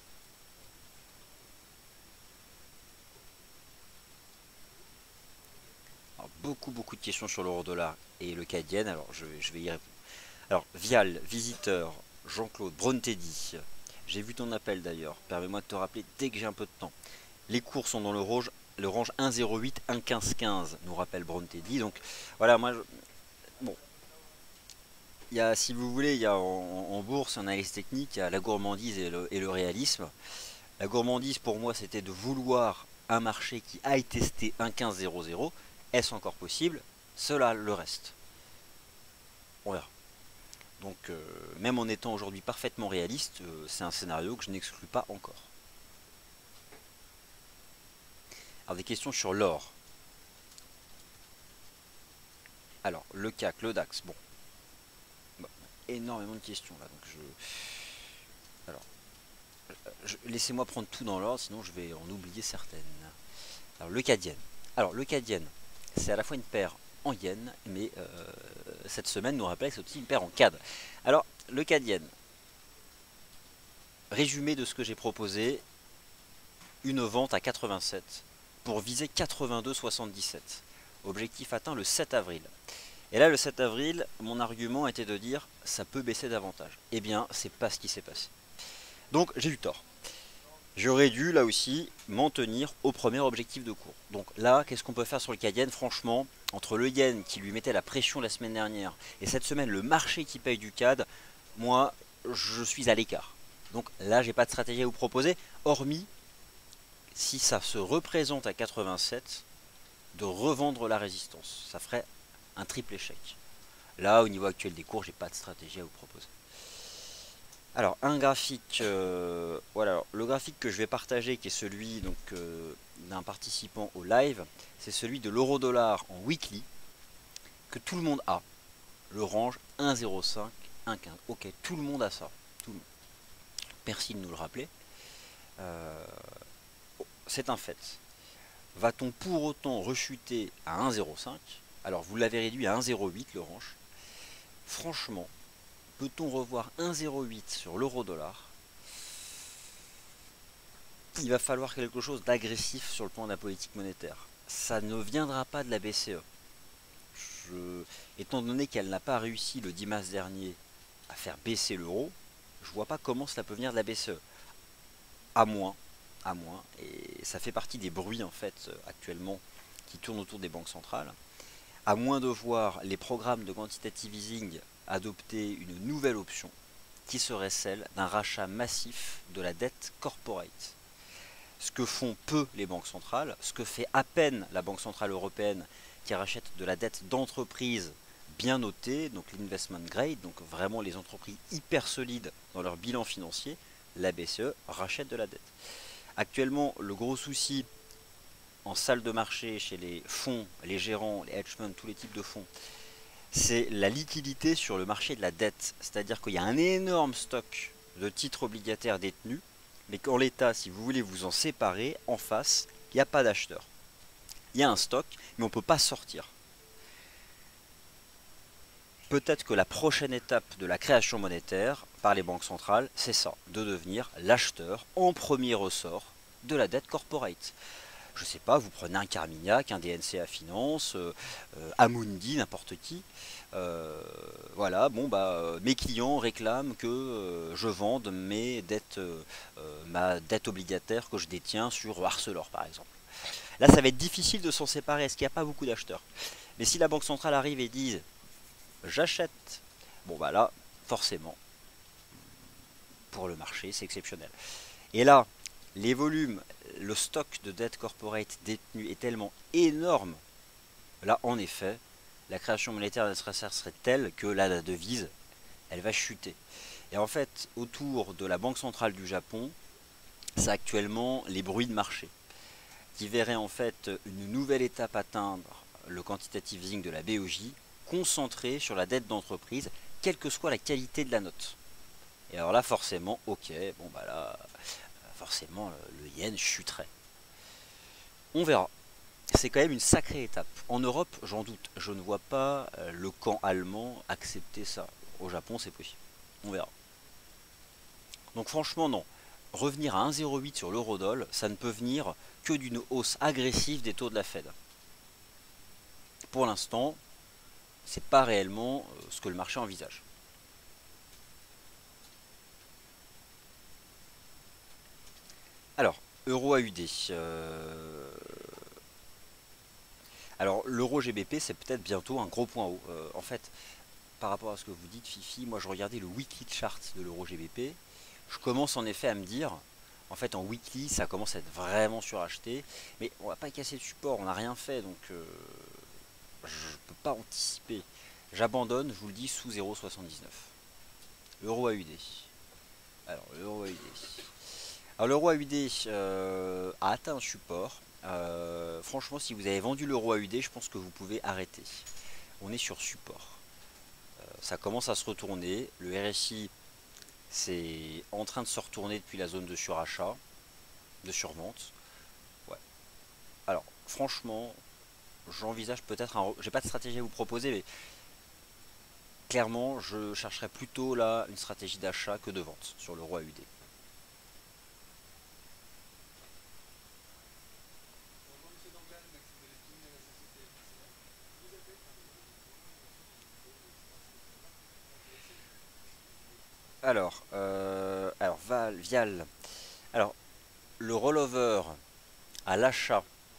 Alors, beaucoup beaucoup de questions sur l'euro-dollar et le C A D yen, alors je, je vais y répondre. Alors, Vial, visiteur, Jean-Claude, Bronteddy, j'ai vu ton appel d'ailleurs, permets-moi de te rappeler dès que j'ai un peu de temps. Les cours sont dans le range, le range un zéro huit, un quinze quinze, nous rappelle Bronteddy. Donc voilà, moi, je, bon, il y a, si vous voulez, il y a en, en bourse, en analyse technique, il y a la gourmandise et le, et le réalisme. La gourmandise pour moi c'était de vouloir un marché qui aille tester un quinze zéro zéro. Est-ce encore possible? Cela le reste. On verra. Donc euh, même en étant aujourd'hui parfaitement réaliste, euh, c'est un scénario que je n'exclus pas encore. Alors des questions sur l'or. Alors le C A C, le DAX, bon. bon énormément de questions là, donc je... Alors, laissez-moi prendre tout dans l'ordre, sinon je vais en oublier certaines. Alors le C A D yen. Alors le C A D yen, c'est à la fois une paire en yen, mais euh, cette semaine nous rappelle que c'est aussi une paire en C A D. Alors le C A D yen, résumé de ce que j'ai proposé, une vente à quatre-vingt-sept pour viser quatre-vingt-deux soixante-dix-sept. Objectif atteint le sept avril. Et là le sept avril, mon argument était de dire ça peut baisser davantage. Eh bien c'est pas ce qui s'est passé. Donc j'ai eu tort. J'aurais dû là aussi m'en tenir au premier objectif de cours. Donc là, qu'est-ce qu'on peut faire sur le C A D yen? Franchement, entre le yen qui lui mettait la pression la semaine dernière et cette semaine le marché qui paye du C A D, moi je suis à l'écart. Donc là, j'ai pas de stratégie à vous proposer, hormis si ça se représente à quatre-vingt-sept, de revendre la résistance. Ça ferait un triple échec. Là, au niveau actuel des cours, j'ai pas de stratégie à vous proposer. Alors, un graphique, euh, voilà, alors, le graphique que je vais partager, qui est celui donc euh, d'un participant au live, c'est celui de l'euro-dollar en weekly, que tout le monde a. Le range un virgule zéro cinq, un virgule quinze. Ok, tout le monde a ça. Tout le monde. Merci de nous le rappeler. Euh, c'est un fait. Va-t-on pour autant rechuter à un virgule zéro cinq? Alors, vous l'avez réduit à un virgule zéro huit le range. Franchement, peut-on revoir un virgule zéro huit sur l'euro-dollar? Il va falloir quelque chose d'agressif sur le plan de la politique monétaire. Ça ne viendra pas de la B C E. Je, étant donné qu'elle n'a pas réussi le dix mars dernier à faire baisser l'euro, je vois pas comment cela peut venir de la B C E. À moins, à moins, et ça fait partie des bruits en fait actuellement qui tournent autour des banques centrales, à moins de voir les programmes de quantitative easing adopter une nouvelle option qui serait celle d'un rachat massif de la dette corporate. Ce que font peu les banques centrales, ce que fait à peine la Banque Centrale Européenne qui rachète de la dette d'entreprises bien notées, donc l'investment grade, donc vraiment les entreprises hyper solides dans leur bilan financier, la B C E rachète de la dette. Actuellement, le gros souci en salle de marché chez les fonds, les gérants, les hedge funds, tous les types de fonds, c'est la liquidité sur le marché de la dette. C'est-à-dire qu'il y a un énorme stock de titres obligataires détenus, mais qu'en l'état, si vous voulez vous en séparer, en face, il n'y a pas d'acheteur. Il y a un stock, mais on ne peut pas sortir. Peut-être que la prochaine étape de la création monétaire par les banques centrales, c'est ça, de devenir l'acheteur en premier ressort de la dette corporate. Je sais pas, vous prenez un Carmignac, un D N C A Finance, euh, euh, Amundi, n'importe qui. Euh, voilà, bon bah euh, mes clients réclament que euh, je vende mes dettes, euh, euh, ma dette obligataire que je détiens sur Arcelor par exemple. Là, ça va être difficile de s'en séparer, est-ce qu'il n'y a pas beaucoup d'acheteurs? Mais si la Banque centrale arrive et dit j'achète, bon bah là, forcément, pour le marché, c'est exceptionnel. Et là, les volumes, le stock de dette corporate détenu est tellement énorme, là en effet, la création monétaire nécessaire serait telle que là, la devise, elle va chuter. Et en fait, autour de la Banque centrale du Japon, c'est actuellement les bruits de marché, qui verraient en fait une nouvelle étape atteindre le quantitative easing de la B O J, concentré sur la dette d'entreprise, quelle que soit la qualité de la note. Et alors là, forcément, ok, bon bah là, forcément, le yen chuterait. On verra. C'est quand même une sacrée étape. En Europe, j'en doute. Je ne vois pas le camp allemand accepter ça. Au Japon, c'est possible. On verra. Donc franchement, non. Revenir à un virgule zéro huit sur l'eurodoll, ça ne peut venir que d'une hausse agressive des taux de la Fed. Pour l'instant, c'est pas réellement ce que le marché envisage. Alors, euro A U D. Euh... Alors, l'euro G B P, c'est peut-être bientôt un gros point haut. Euh, en fait, par rapport à ce que vous dites, Fifi, moi je regardais le weekly chart de l'euro G B P. Je commence en effet à me dire, en fait en weekly, ça commence à être vraiment suracheté. Mais on va pas casser le support, on n'a rien fait, donc euh, je ne peux pas anticiper. J'abandonne, je vous le dis, sous zéro virgule soixante-dix-neuf. Euro A U D. Alors, l'euro A U D. Alors, l'euro A U D euh, a atteint un support. Euh, franchement, si vous avez vendu l'euro A U D, je pense que vous pouvez arrêter. On est sur support. Euh, ça commence à se retourner. Le R S I, c'est en train de se retourner depuis la zone de surachat, de survente. Ouais. Alors, franchement, j'envisage peut-être un... J'ai pas de stratégie à vous proposer, mais clairement, je chercherais plutôt là une stratégie d'achat que de vente sur l'euro A U D. Alors, euh, alors Val, Vial. Alors, le rollover à l'achat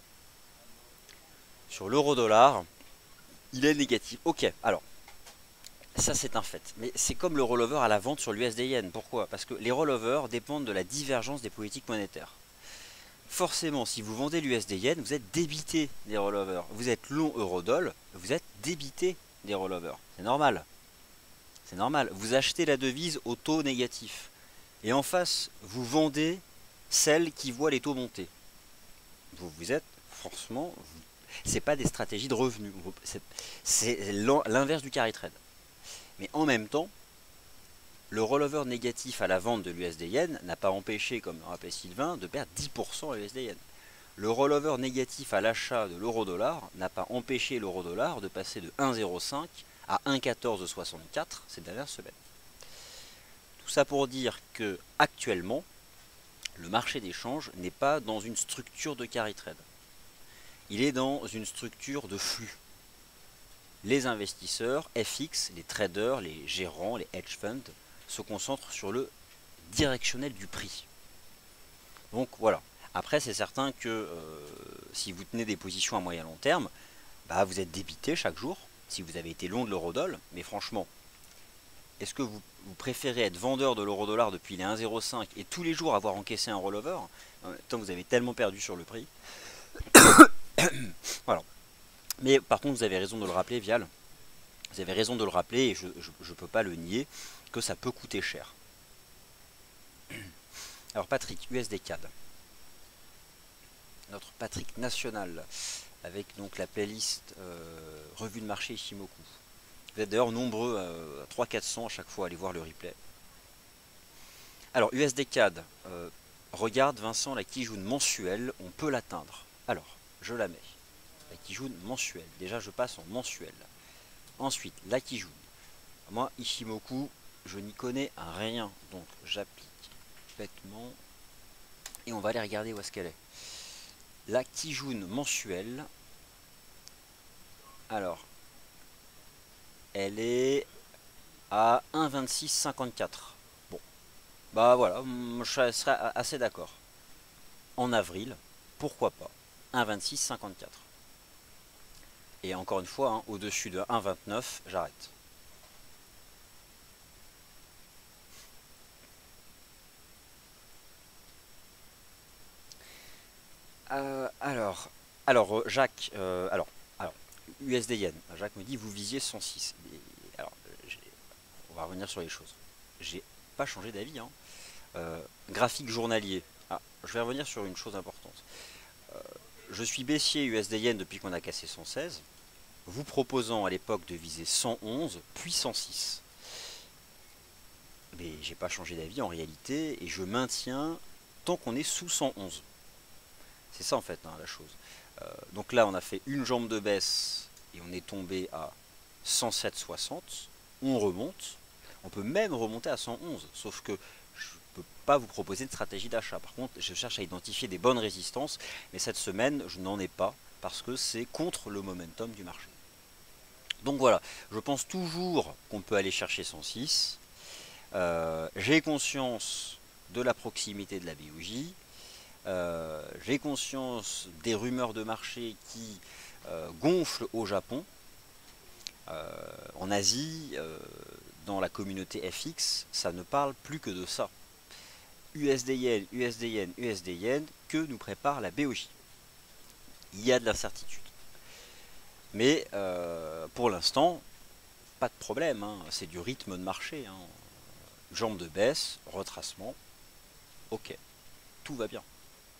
sur l'euro-dollar, il est négatif. Ok, alors, ça c'est un fait. Mais c'est comme le rollover à la vente sur l'U S D yen. Pourquoi? Parce que les rollovers dépendent de la divergence des politiques monétaires. Forcément, si vous vendez l'U S D yen, vous êtes débité des rollovers. Vous êtes long euro-doll, vous êtes débité des rollovers. C'est normal. C'est normal. Vous achetez la devise au taux négatif. Et en face, vous vendez celle qui voit les taux monter. Vous, vous êtes, franchement, c'est pas des stratégies de revenus. C'est l'inverse du carry trade. Mais en même temps, le rollover négatif à la vente de l'U S D yen n'a pas empêché, comme le rappelait Sylvain, de perdre dix pour cent à l'U S D yen. Le rollover négatif à l'achat de l'euro-dollar n'a pas empêché l'euro-dollar de passer de un virgule zéro cinq à un virgule quatorze soixante-quatre ces dernières semaines. Tout ça pour dire que actuellement, le marché des changes n'est pas dans une structure de carry trade. Il est dans une structure de flux. Les investisseurs, F X, les traders, les gérants, les hedge funds, se concentrent sur le directionnel du prix. Donc voilà. Après, c'est certain que euh, si vous tenez des positions à moyen long terme, bah, vous êtes débité chaque jour, si vous avez été long de l'euro-dollar. Mais franchement, est-ce que vous, vous préférez être vendeur de l'euro-dollar depuis les un virgule zéro cinq et tous les jours avoir encaissé un rollover? En même temps, vous avez tellement perdu sur le prix. Voilà. Mais par contre, vous avez raison de le rappeler, Vial. Vous avez raison de le rappeler, et je ne peux pas le nier, que ça peut coûter cher. Alors Patrick, U S D C A D. Notre Patrick national, avec donc la playlist euh, revue de marché Ishimoku. Vous êtes d'ailleurs nombreux, euh, à trois cents quatre cents à chaque fois, à aller voir le replay. Alors U S D C A D, euh, regarde Vincent, la Kijun mensuelle, on peut l'atteindre. Alors, je la mets. La Kijun mensuelle. Déjà, je passe en mensuel. Ensuite, la Kijun. Moi, Ishimoku, je n'y connais rien. Donc, j'applique bêtement. Et on va aller regarder où est-ce qu'elle est. La Kijun mensuelle. Alors, elle est à un virgule vingt-six cinquante-quatre. Bon, bah voilà, je serais assez d'accord. En avril, pourquoi pas un virgule vingt-six cinquante-quatre. Et encore une fois, hein, au-dessus de un virgule vingt-neuf, j'arrête. Euh, alors, alors Jacques, euh, alors, alors, U S D yen. Jacques me dit vous visiez cent six. Et, alors, on va revenir sur les choses. J'ai pas changé d'avis. Hein. Euh, graphique journalier. Ah, je vais revenir sur une chose importante. Euh, je suis baissier U S D yen depuis qu'on a cassé cent seize. Vous proposant à l'époque de viser cent onze, puis cent six. Mais j'ai pas changé d'avis en réalité, et je maintiens tant qu'on est sous cent onze. C'est ça en fait hein, la chose. Euh, donc là on a fait une jambe de baisse et on est tombé à cent sept virgule soixante. On remonte. On peut même remonter à cent onze, sauf que je ne peux pas vous proposer de stratégie d'achat. Par contre, je cherche à identifier des bonnes résistances, mais cette semaine je n'en ai pas parce que c'est contre le momentum du marché. Donc voilà, je pense toujours qu'on peut aller chercher cent six. Euh, j'ai conscience de la proximité de la B O J. Euh, j'ai conscience des rumeurs de marché qui euh, gonflent au Japon, euh, en Asie, euh, dans la communauté F X, ça ne parle plus que de ça. U S D yen, U S D yen, U S D yen, que nous prépare la B O J? Il y a de l'incertitude. Mais euh, pour l'instant, pas de problème, hein, c'est du rythme de marché. Hein. Jambe de baisse, retracement, ok, tout va bien.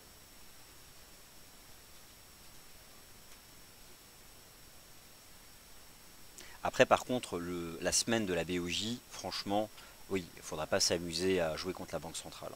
Après, par contre, le, la semaine de la B O J, franchement, oui, il ne faudra pas s'amuser à jouer contre la Banque centrale.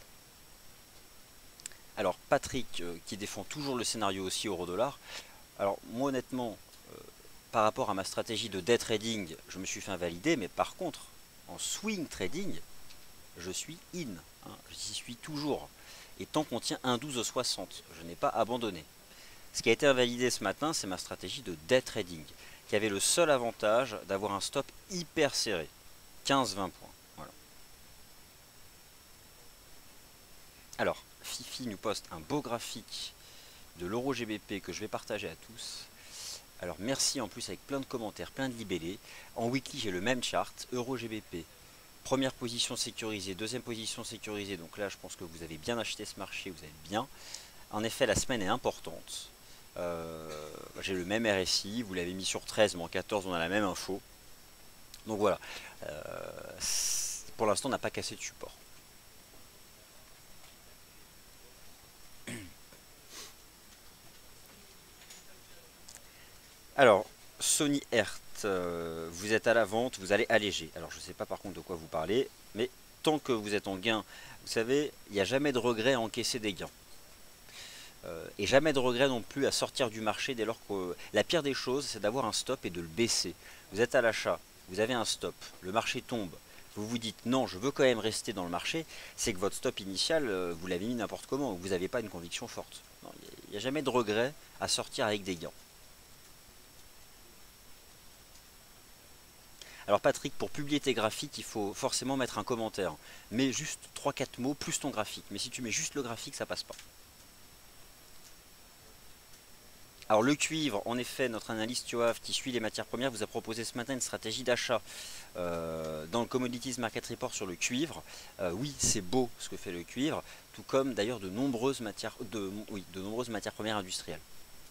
Alors, Patrick, euh, qui défend toujours le scénario aussi euro-dollar. Alors, moi, honnêtement, euh, par rapport à ma stratégie de day trading, je me suis fait invalider, mais par contre, en swing trading, je suis in. Hein, j'y suis toujours. Et tant qu'on tient un douze soixante, je n'ai pas abandonné. Ce qui a été invalidé ce matin, c'est ma stratégie de day trading, qui avait le seul avantage d'avoir un stop hyper serré, quinze vingt points. Voilà. Alors, Fifi nous poste un beau graphique de l'Euro G B P que je vais partager à tous. Alors merci en plus avec plein de commentaires, plein de libellés. En weekly j'ai le même chart, Euro G B P. Première position sécurisée, deuxième position sécurisée. Donc là je pense que vous avez bien acheté ce marché, vous êtes bien. En effet la semaine est importante. Euh, j'ai le même R S I, vous l'avez mis sur treize mais en quatorze on a la même info. Donc voilà, euh, pour l'instant on n'a pas cassé de support. Alors, Sony Hertz, euh, vous êtes à la vente, vous allez alléger. Alors, je ne sais pas par contre de quoi vous parlez, mais tant que vous êtes en gain, vous savez, il n'y a jamais de regret à encaisser des gains. Euh, et jamais de regret non plus à sortir du marché dès lors que... Euh, la pire des choses, c'est d'avoir un stop et de le baisser. Vous êtes à l'achat, vous avez un stop, le marché tombe, vous vous dites non, je veux quand même rester dans le marché, c'est que votre stop initial, euh, vous l'avez mis n'importe comment, vous n'avez pas une conviction forte. Il n'y a, a jamais de regret à sortir avec des gains. Alors Patrick, pour publier tes graphiques, il faut forcément mettre un commentaire. Mets juste trois quatre mots plus ton graphique. Mais si tu mets juste le graphique, ça passe pas. Alors le cuivre, en effet, notre analyste Yoav qui suit les matières premières vous a proposé ce matin une stratégie d'achat euh, dans le Commodities Market Report sur le cuivre. Euh, oui, c'est beau ce que fait le cuivre, tout comme d'ailleurs de nombreuses matières, de, oui, de nombreuses matières premières industrielles.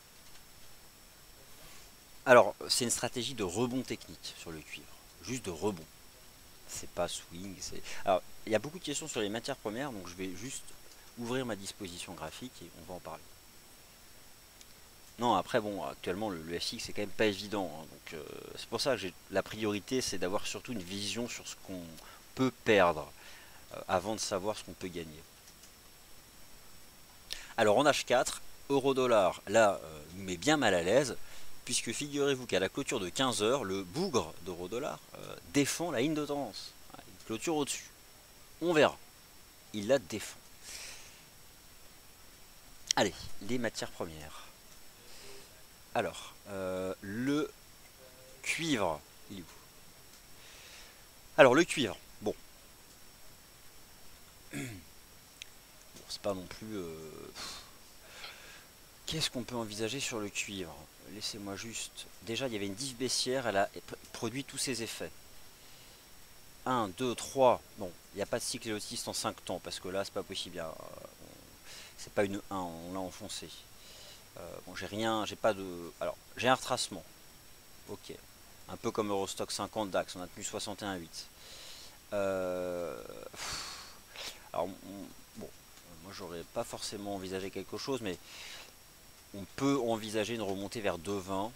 Alors, c'est une stratégie de rebond technique sur le cuivre. Juste de rebond. C'est pas swing. c'est... Alors, il y a beaucoup de questions sur les matières premières, donc je vais juste ouvrir ma disposition graphique et on va en parler. Non, après, bon, actuellement, le, le F X, c'est quand même pas évident. Hein, donc, euh, c'est pour ça que j'ai la priorité, c'est d'avoir surtout une vision sur ce qu'on peut perdre euh, avant de savoir ce qu'on peut gagner. Alors, en H quatre, euro-dollar, là, euh, nous met bien mal à l'aise. Puisque figurez-vous qu'à la clôture de quinze heures, le bougre d'euro-dollar euh, défend la ligne de tendance. Il clôture au-dessus. On verra. Il la défend. Allez, les matières premières. Alors, euh, le cuivre, il est où? Alors, le cuivre, bon. bon c'est pas non plus... Euh... Qu'est-ce qu'on peut envisager sur le cuivre? Laissez-moi juste... Déjà, il y avait une diff baissière, elle a produit tous ses effets. un, deux, trois. Bon, il n'y a pas de cycle élotiste en cinq temps, parce que là, c'est pas possible. C'est pas une un, on l'a enfoncé. Euh, bon, j'ai rien, j'ai pas de... Alors, j'ai un retracement. Ok. Un peu comme Eurostock cinquante DAX, on a tenu soixante et un virgule huit. Euh... Alors, bon, moi, j'aurais pas forcément envisagé quelque chose, mais... On peut envisager une remontée vers deux vingt.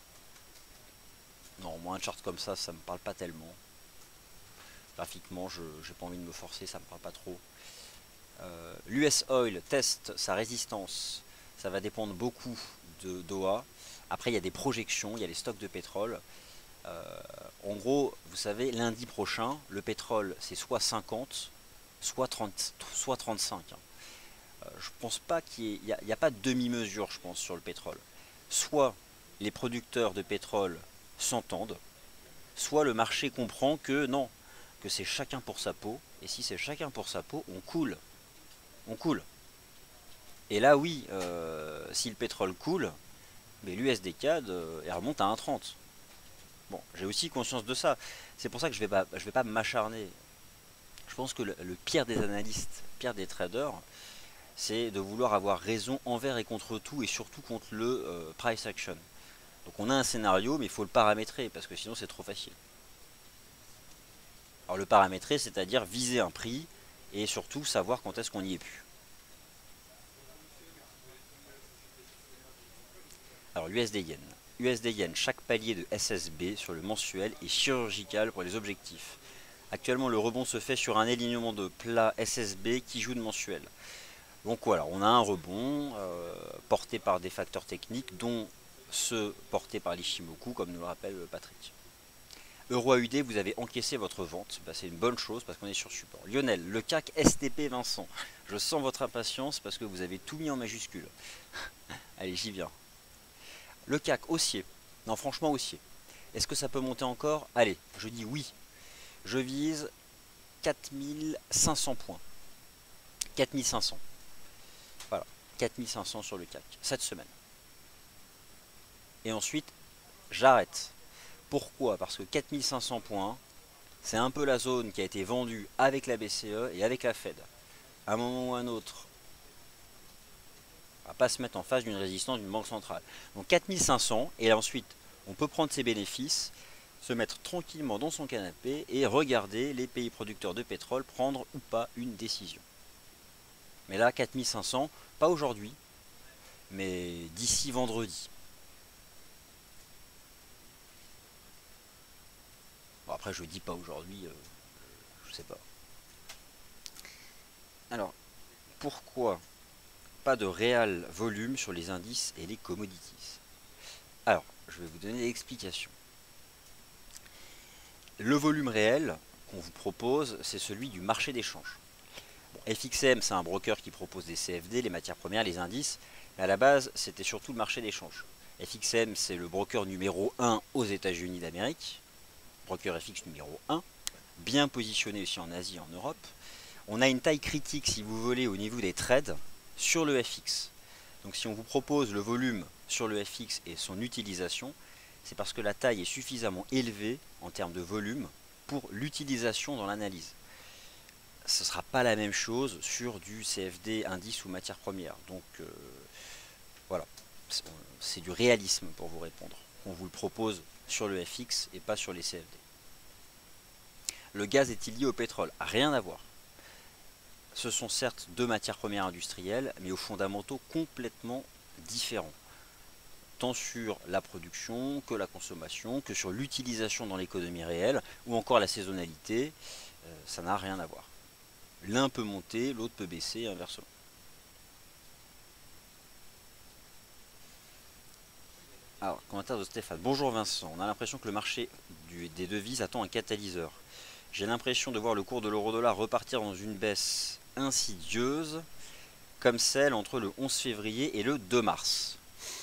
Non, moi un chart comme ça, ça me parle pas tellement. Graphiquement, je n'ai pas envie de me forcer, ça me parle pas trop. Euh, L'U S Oil teste sa résistance. Ça va dépendre beaucoup de d'O A. Après, il y a des projections, il y a les stocks de pétrole. Euh, en gros, vous savez, lundi prochain, le pétrole, c'est soit cinquante, soit trente, soit trente-cinq. Hein. Je pense pas qu'il n'y a, a pas de demi-mesure, je pense, sur le pétrole. Soit les producteurs de pétrole s'entendent, soit le marché comprend que non, que c'est chacun pour sa peau, et si c'est chacun pour sa peau, on coule. On coule. Et là, oui, euh, si le pétrole coule, mais l'U S D C A D, euh, elle remonte à un virgule trente. Bon, j'ai aussi conscience de ça. C'est pour ça que je ne vais pas, je vais pas m'acharner. Je pense que le, le pire des analystes, le pire des traders, c'est de vouloir avoir raison envers et contre tout, et surtout contre le euh, price action. Donc on a un scénario, mais il faut le paramétrer, parce que sinon c'est trop facile. Alors le paramétrer, c'est-à-dire viser un prix, et surtout savoir quand est-ce qu'on y est plus. Alors l'U S D Yen. U S D Yen, chaque palier de S S B sur le mensuel est chirurgical pour les objectifs. Actuellement le rebond se fait sur un alignement de plat S S B qui joue de mensuel. Donc voilà, on a un rebond euh, porté par des facteurs techniques, dont ceux portés par l'Ishimoku, comme nous le rappelle Patrick. Euro A U D, vous avez encaissé votre vente, bah, c'est une bonne chose parce qu'on est sur support. Lionel, le C A C S T P Vincent, je sens votre impatience parce que vous avez tout mis en majuscule. Allez, j'y viens. Le C A C haussier, non franchement haussier. Est-ce que ça peut monter encore? Allez, je dis oui. Je vise quatre mille cinq cents points. quatre mille cinq cents. quatre mille cinq cents sur le C A C cette semaine. Et ensuite, j'arrête. Pourquoi? Parce que quatre mille cinq cents points, c'est un peu la zone qui a été vendue avec la B C E et avec la Fed. À un moment ou à un autre, on va pas se mettre en face d'une résistance d'une banque centrale. Donc quatre mille cinq cents, et là, ensuite, on peut prendre ses bénéfices, se mettre tranquillement dans son canapé et regarder les pays producteurs de pétrole prendre ou pas une décision. Mais là, quatre mille cinq cents, pas aujourd'hui, mais d'ici vendredi. Bon, après, je dis pas aujourd'hui, euh, je sais pas. Alors, pourquoi pas de réel volume sur les indices et les commodities? Alors, je vais vous donner l'explication. Le volume réel qu'on vous propose, c'est celui du marché d'échange. Bon, F X M, c'est un broker qui propose des C F D, les matières premières, les indices, mais à la base, c'était surtout le marché d'échange. F X M, c'est le broker numéro un aux États-Unis d'Amérique, broker F X numéro un, bien positionné aussi en Asie et en Europe. On a une taille critique, si vous voulez, au niveau des trades sur le F X. Donc si on vous propose le volume sur le F X et son utilisation, c'est parce que la taille est suffisamment élevée en termes de volume pour l'utilisation dans l'analyse. Ce ne sera pas la même chose sur du C F D, indice ou matière première. Donc euh, voilà, c'est du réalisme pour vous répondre. On vous le propose sur le F X et pas sur les C F D. Le gaz est-il lié au pétrole? Rien à voir. Ce sont certes deux matières premières industrielles, mais aux fondamentaux complètement différents. Tant sur la production que la consommation, que sur l'utilisation dans l'économie réelle, ou encore la saisonnalité, euh, ça n'a rien à voir. L'un peut monter, l'autre peut baisser, et inversement. Alors, commentaire de Stéphane. Bonjour Vincent, on a l'impression que le marché du, des devises attend un catalyseur. J'ai l'impression de voir le cours de l'euro-dollar repartir dans une baisse insidieuse, comme celle entre le onze février et le deux mars.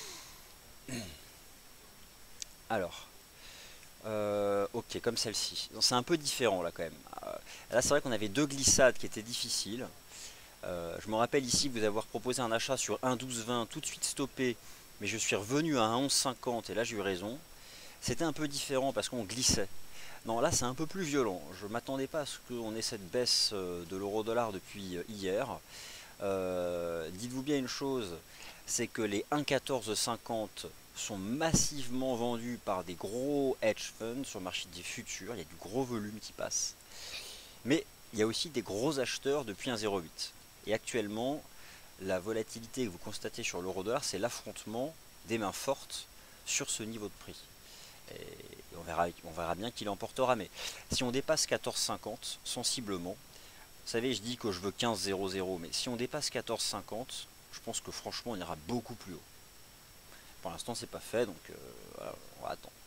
Alors, euh, ok, comme celle-ci. C'est un peu différent là quand même. Euh, là, c'est vrai qu'on avait deux glissades qui étaient difficiles. Euh, je me rappelle ici vous avoir proposé un achat sur un douze vingt, tout de suite stoppé, mais je suis revenu à un onze cinquante et là j'ai eu raison. C'était un peu différent parce qu'on glissait. Non, là c'est un peu plus violent. Je ne m'attendais pas à ce qu'on ait cette baisse de l'euro-dollar depuis hier. Euh, Dites-vous bien une chose, c'est que les un quatorze cinquante sont massivement vendus par des gros hedge funds sur le marché des futurs. Il y a du gros volume qui passe. Mais il y a aussi des gros acheteurs depuis un zéro virgule huit. Et actuellement, la volatilité que vous constatez sur l'euro-dollar, c'est l'affrontement des mains fortes sur ce niveau de prix. Et on verra, on verra bien qui l'emportera. Mais si on dépasse quatorze cinquante, sensiblement, vous savez, je dis que je veux quinze zéro zéro, mais si on dépasse quatorze cinquante, je pense que franchement, on ira beaucoup plus haut. Pour l'instant, c'est pas fait, donc euh, voilà, on va attendre.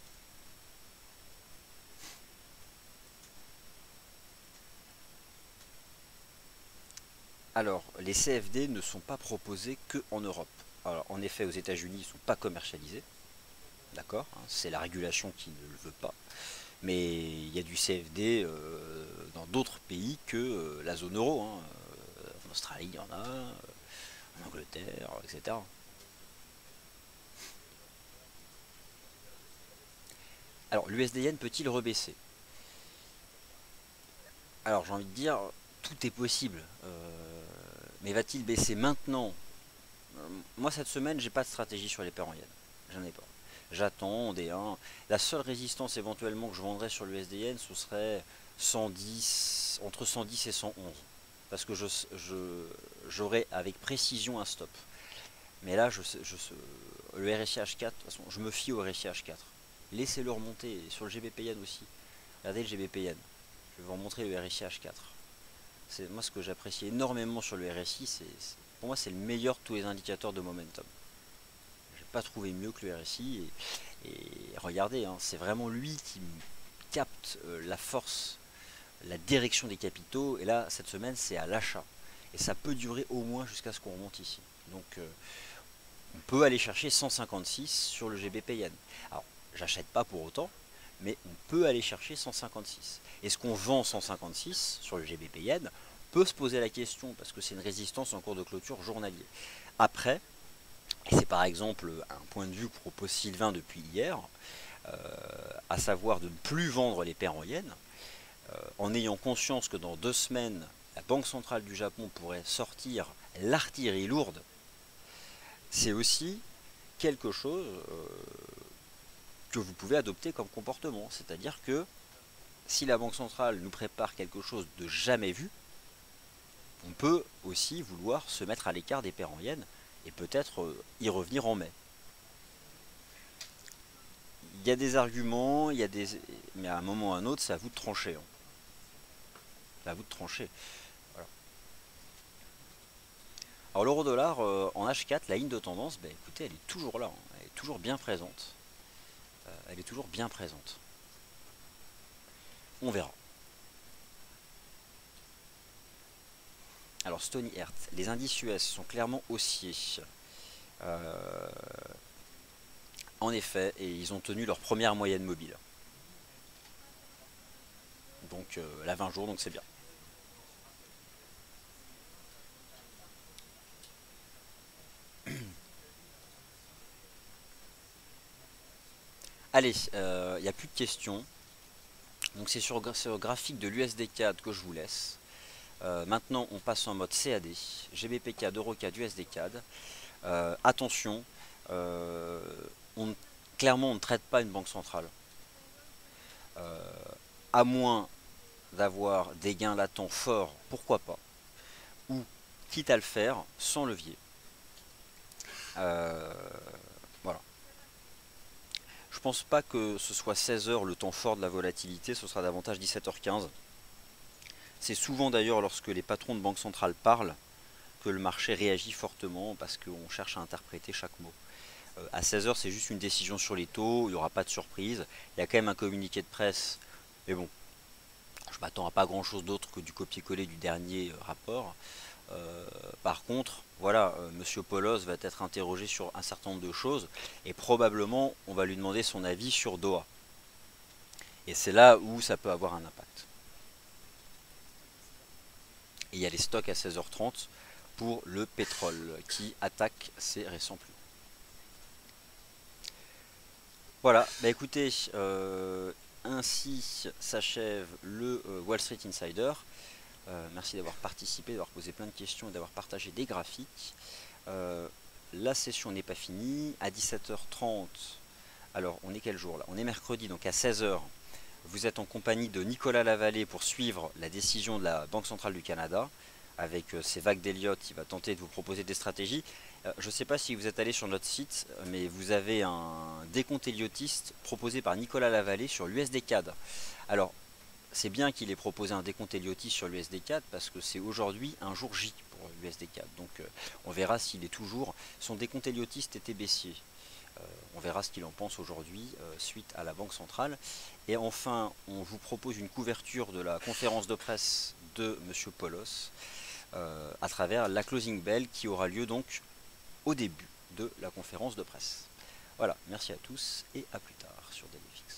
Alors, les C F D ne sont pas proposés que en Europe. Alors, en effet, aux États-Unis, ils ne sont pas commercialisés. D'accord, hein, c'est la régulation qui ne le veut pas. Mais il y a du C F D euh, dans d'autres pays que euh, la zone euro. Hein. Euh, en Australie, il y en a, euh, en Angleterre, et cetera. Alors, l'U S D Yen peut-il rebaisser? Alors, j'ai envie de dire, tout est possible. Euh, mais va-t-il baisser maintenant? Euh, Moi, cette semaine, j'ai pas de stratégie sur les paires en yens. J'en ai pas. J'attends des un. La seule résistance éventuellement que je vendrais sur l'U S D Yen, ce serait cent dix, entre cent dix et cent onze. Parce que je, je, j'aurai avec précision un stop. Mais là, je, je, le R S I H quatre, de toute façon, je me fie au R S I H quatre. Laissez-le remonter. Sur le G B P Yen aussi. Regardez le G B P Yen. Je vais vous remontrer le R S I H quatre. C'est moi ce que j'apprécie énormément sur le R S I. C'est, pour moi, c'est le meilleur de tous les indicateurs de momentum. J'ai pas trouvé mieux que le R S I. Et, et regardez, hein, c'est vraiment lui qui capte euh, la force, la direction des capitaux. Et là, cette semaine, c'est à l'achat. Et ça peut durer au moins jusqu'à ce qu'on remonte ici. Donc, euh, on peut aller chercher cent cinquante-six sur le G B P Yen. Alors, j'achète pas pour autant, mais on peut aller chercher cent cinquante-six. Est-ce qu'on vend cent cinquante-six sur le G B P Yen? peut se poser la question parce que c'est une résistance en cours de clôture journalier. Après, et c'est par exemple un point de vue que propose Sylvain depuis hier, euh, à savoir de ne plus vendre les paires en yens, euh, en ayant conscience que dans deux semaines, la Banque centrale du Japon pourrait sortir l'artillerie lourde, c'est aussi quelque chose euh, que vous pouvez adopter comme comportement. C'est-à-dire que si la Banque centrale nous prépare quelque chose de jamais vu, on peut aussi vouloir se mettre à l'écart des paires en yens et peut-être euh, y revenir en mai. Il y a des arguments, il y a des... mais à un moment ou à un autre, c'est à vous de trancher. Hein. C'est à vous de trancher. Voilà. Alors l'euro dollar euh, en H quatre, la ligne de tendance, bah, écoutez, elle est toujours là, hein. Elle est toujours bien présente. Euh, elle est toujours bien présente. On verra. Alors Stony Earth, les indices U S sont clairement haussiers. Euh, en effet, et ils ont tenu leur première moyenne mobile. Donc euh, la vingt jours, donc c'est bien. Allez, il euh, n'y a plus de questions. Donc c'est sur, sur le graphique de l'U S D C A D que je vous laisse. Euh, maintenant, on passe en mode C A D, G B P C A D, EuroCAD, U S D C A D. Euh, attention, euh, on, clairement, on ne traite pas une banque centrale. Euh, à moins d'avoir des gains latents forts, pourquoi pas. Ou, quitte à le faire, sans levier. Euh, voilà. Je pense pas que ce soit seize heures le temps fort de la volatilité, ce sera davantage dix-sept heures quinze. C'est souvent d'ailleurs lorsque les patrons de banque centrale parlent que le marché réagit fortement parce qu'on cherche à interpréter chaque mot. Euh, à seize heures, c'est juste une décision sur les taux, il n'y aura pas de surprise. Il y a quand même un communiqué de presse, mais bon, je m'attends à pas grand chose d'autre que du copier-coller du dernier rapport. Euh, par contre, voilà, euh, Monsieur Polos va être interrogé sur un certain nombre de choses et probablement on va lui demander son avis sur Doha. Et c'est là où ça peut avoir un impact. Et il y a les stocks à seize heures trente pour le pétrole qui attaque ses récents plus hauts. Voilà, bah écoutez, euh, ainsi s'achève le euh, Wall Street Insider. Euh, merci d'avoir participé, d'avoir posé plein de questions et d'avoir partagé des graphiques. Euh, la session n'est pas finie. À dix-sept heures trente, alors on est quel jour là? On est mercredi, donc à seize heures, vous êtes en compagnie de Nicolas Lavallée pour suivre la décision de la Banque Centrale du Canada. Avec euh, ses vagues d'Elliott, il va tenter de vous proposer des stratégies. Euh, je ne sais pas si vous êtes allé sur notre site, mais vous avez un décompte elliotiste proposé par Nicolas Lavallée sur l'U S D C A D. Alors, c'est bien qu'il ait proposé un décompte elliotiste sur l'U S D C A D parce que c'est aujourd'hui un jour J pour l'U S D C A D. Donc euh, on verra s'il est toujours... Son décompte elliotiste était baissier. Euh, on verra ce qu'il en pense aujourd'hui euh, suite à la Banque centrale. Et enfin, on vous propose une couverture de la conférence de presse de Monsieur Polos euh, à travers la closing bell qui aura lieu donc au début de la conférence de presse. Voilà, merci à tous et à plus tard sur DailyFix.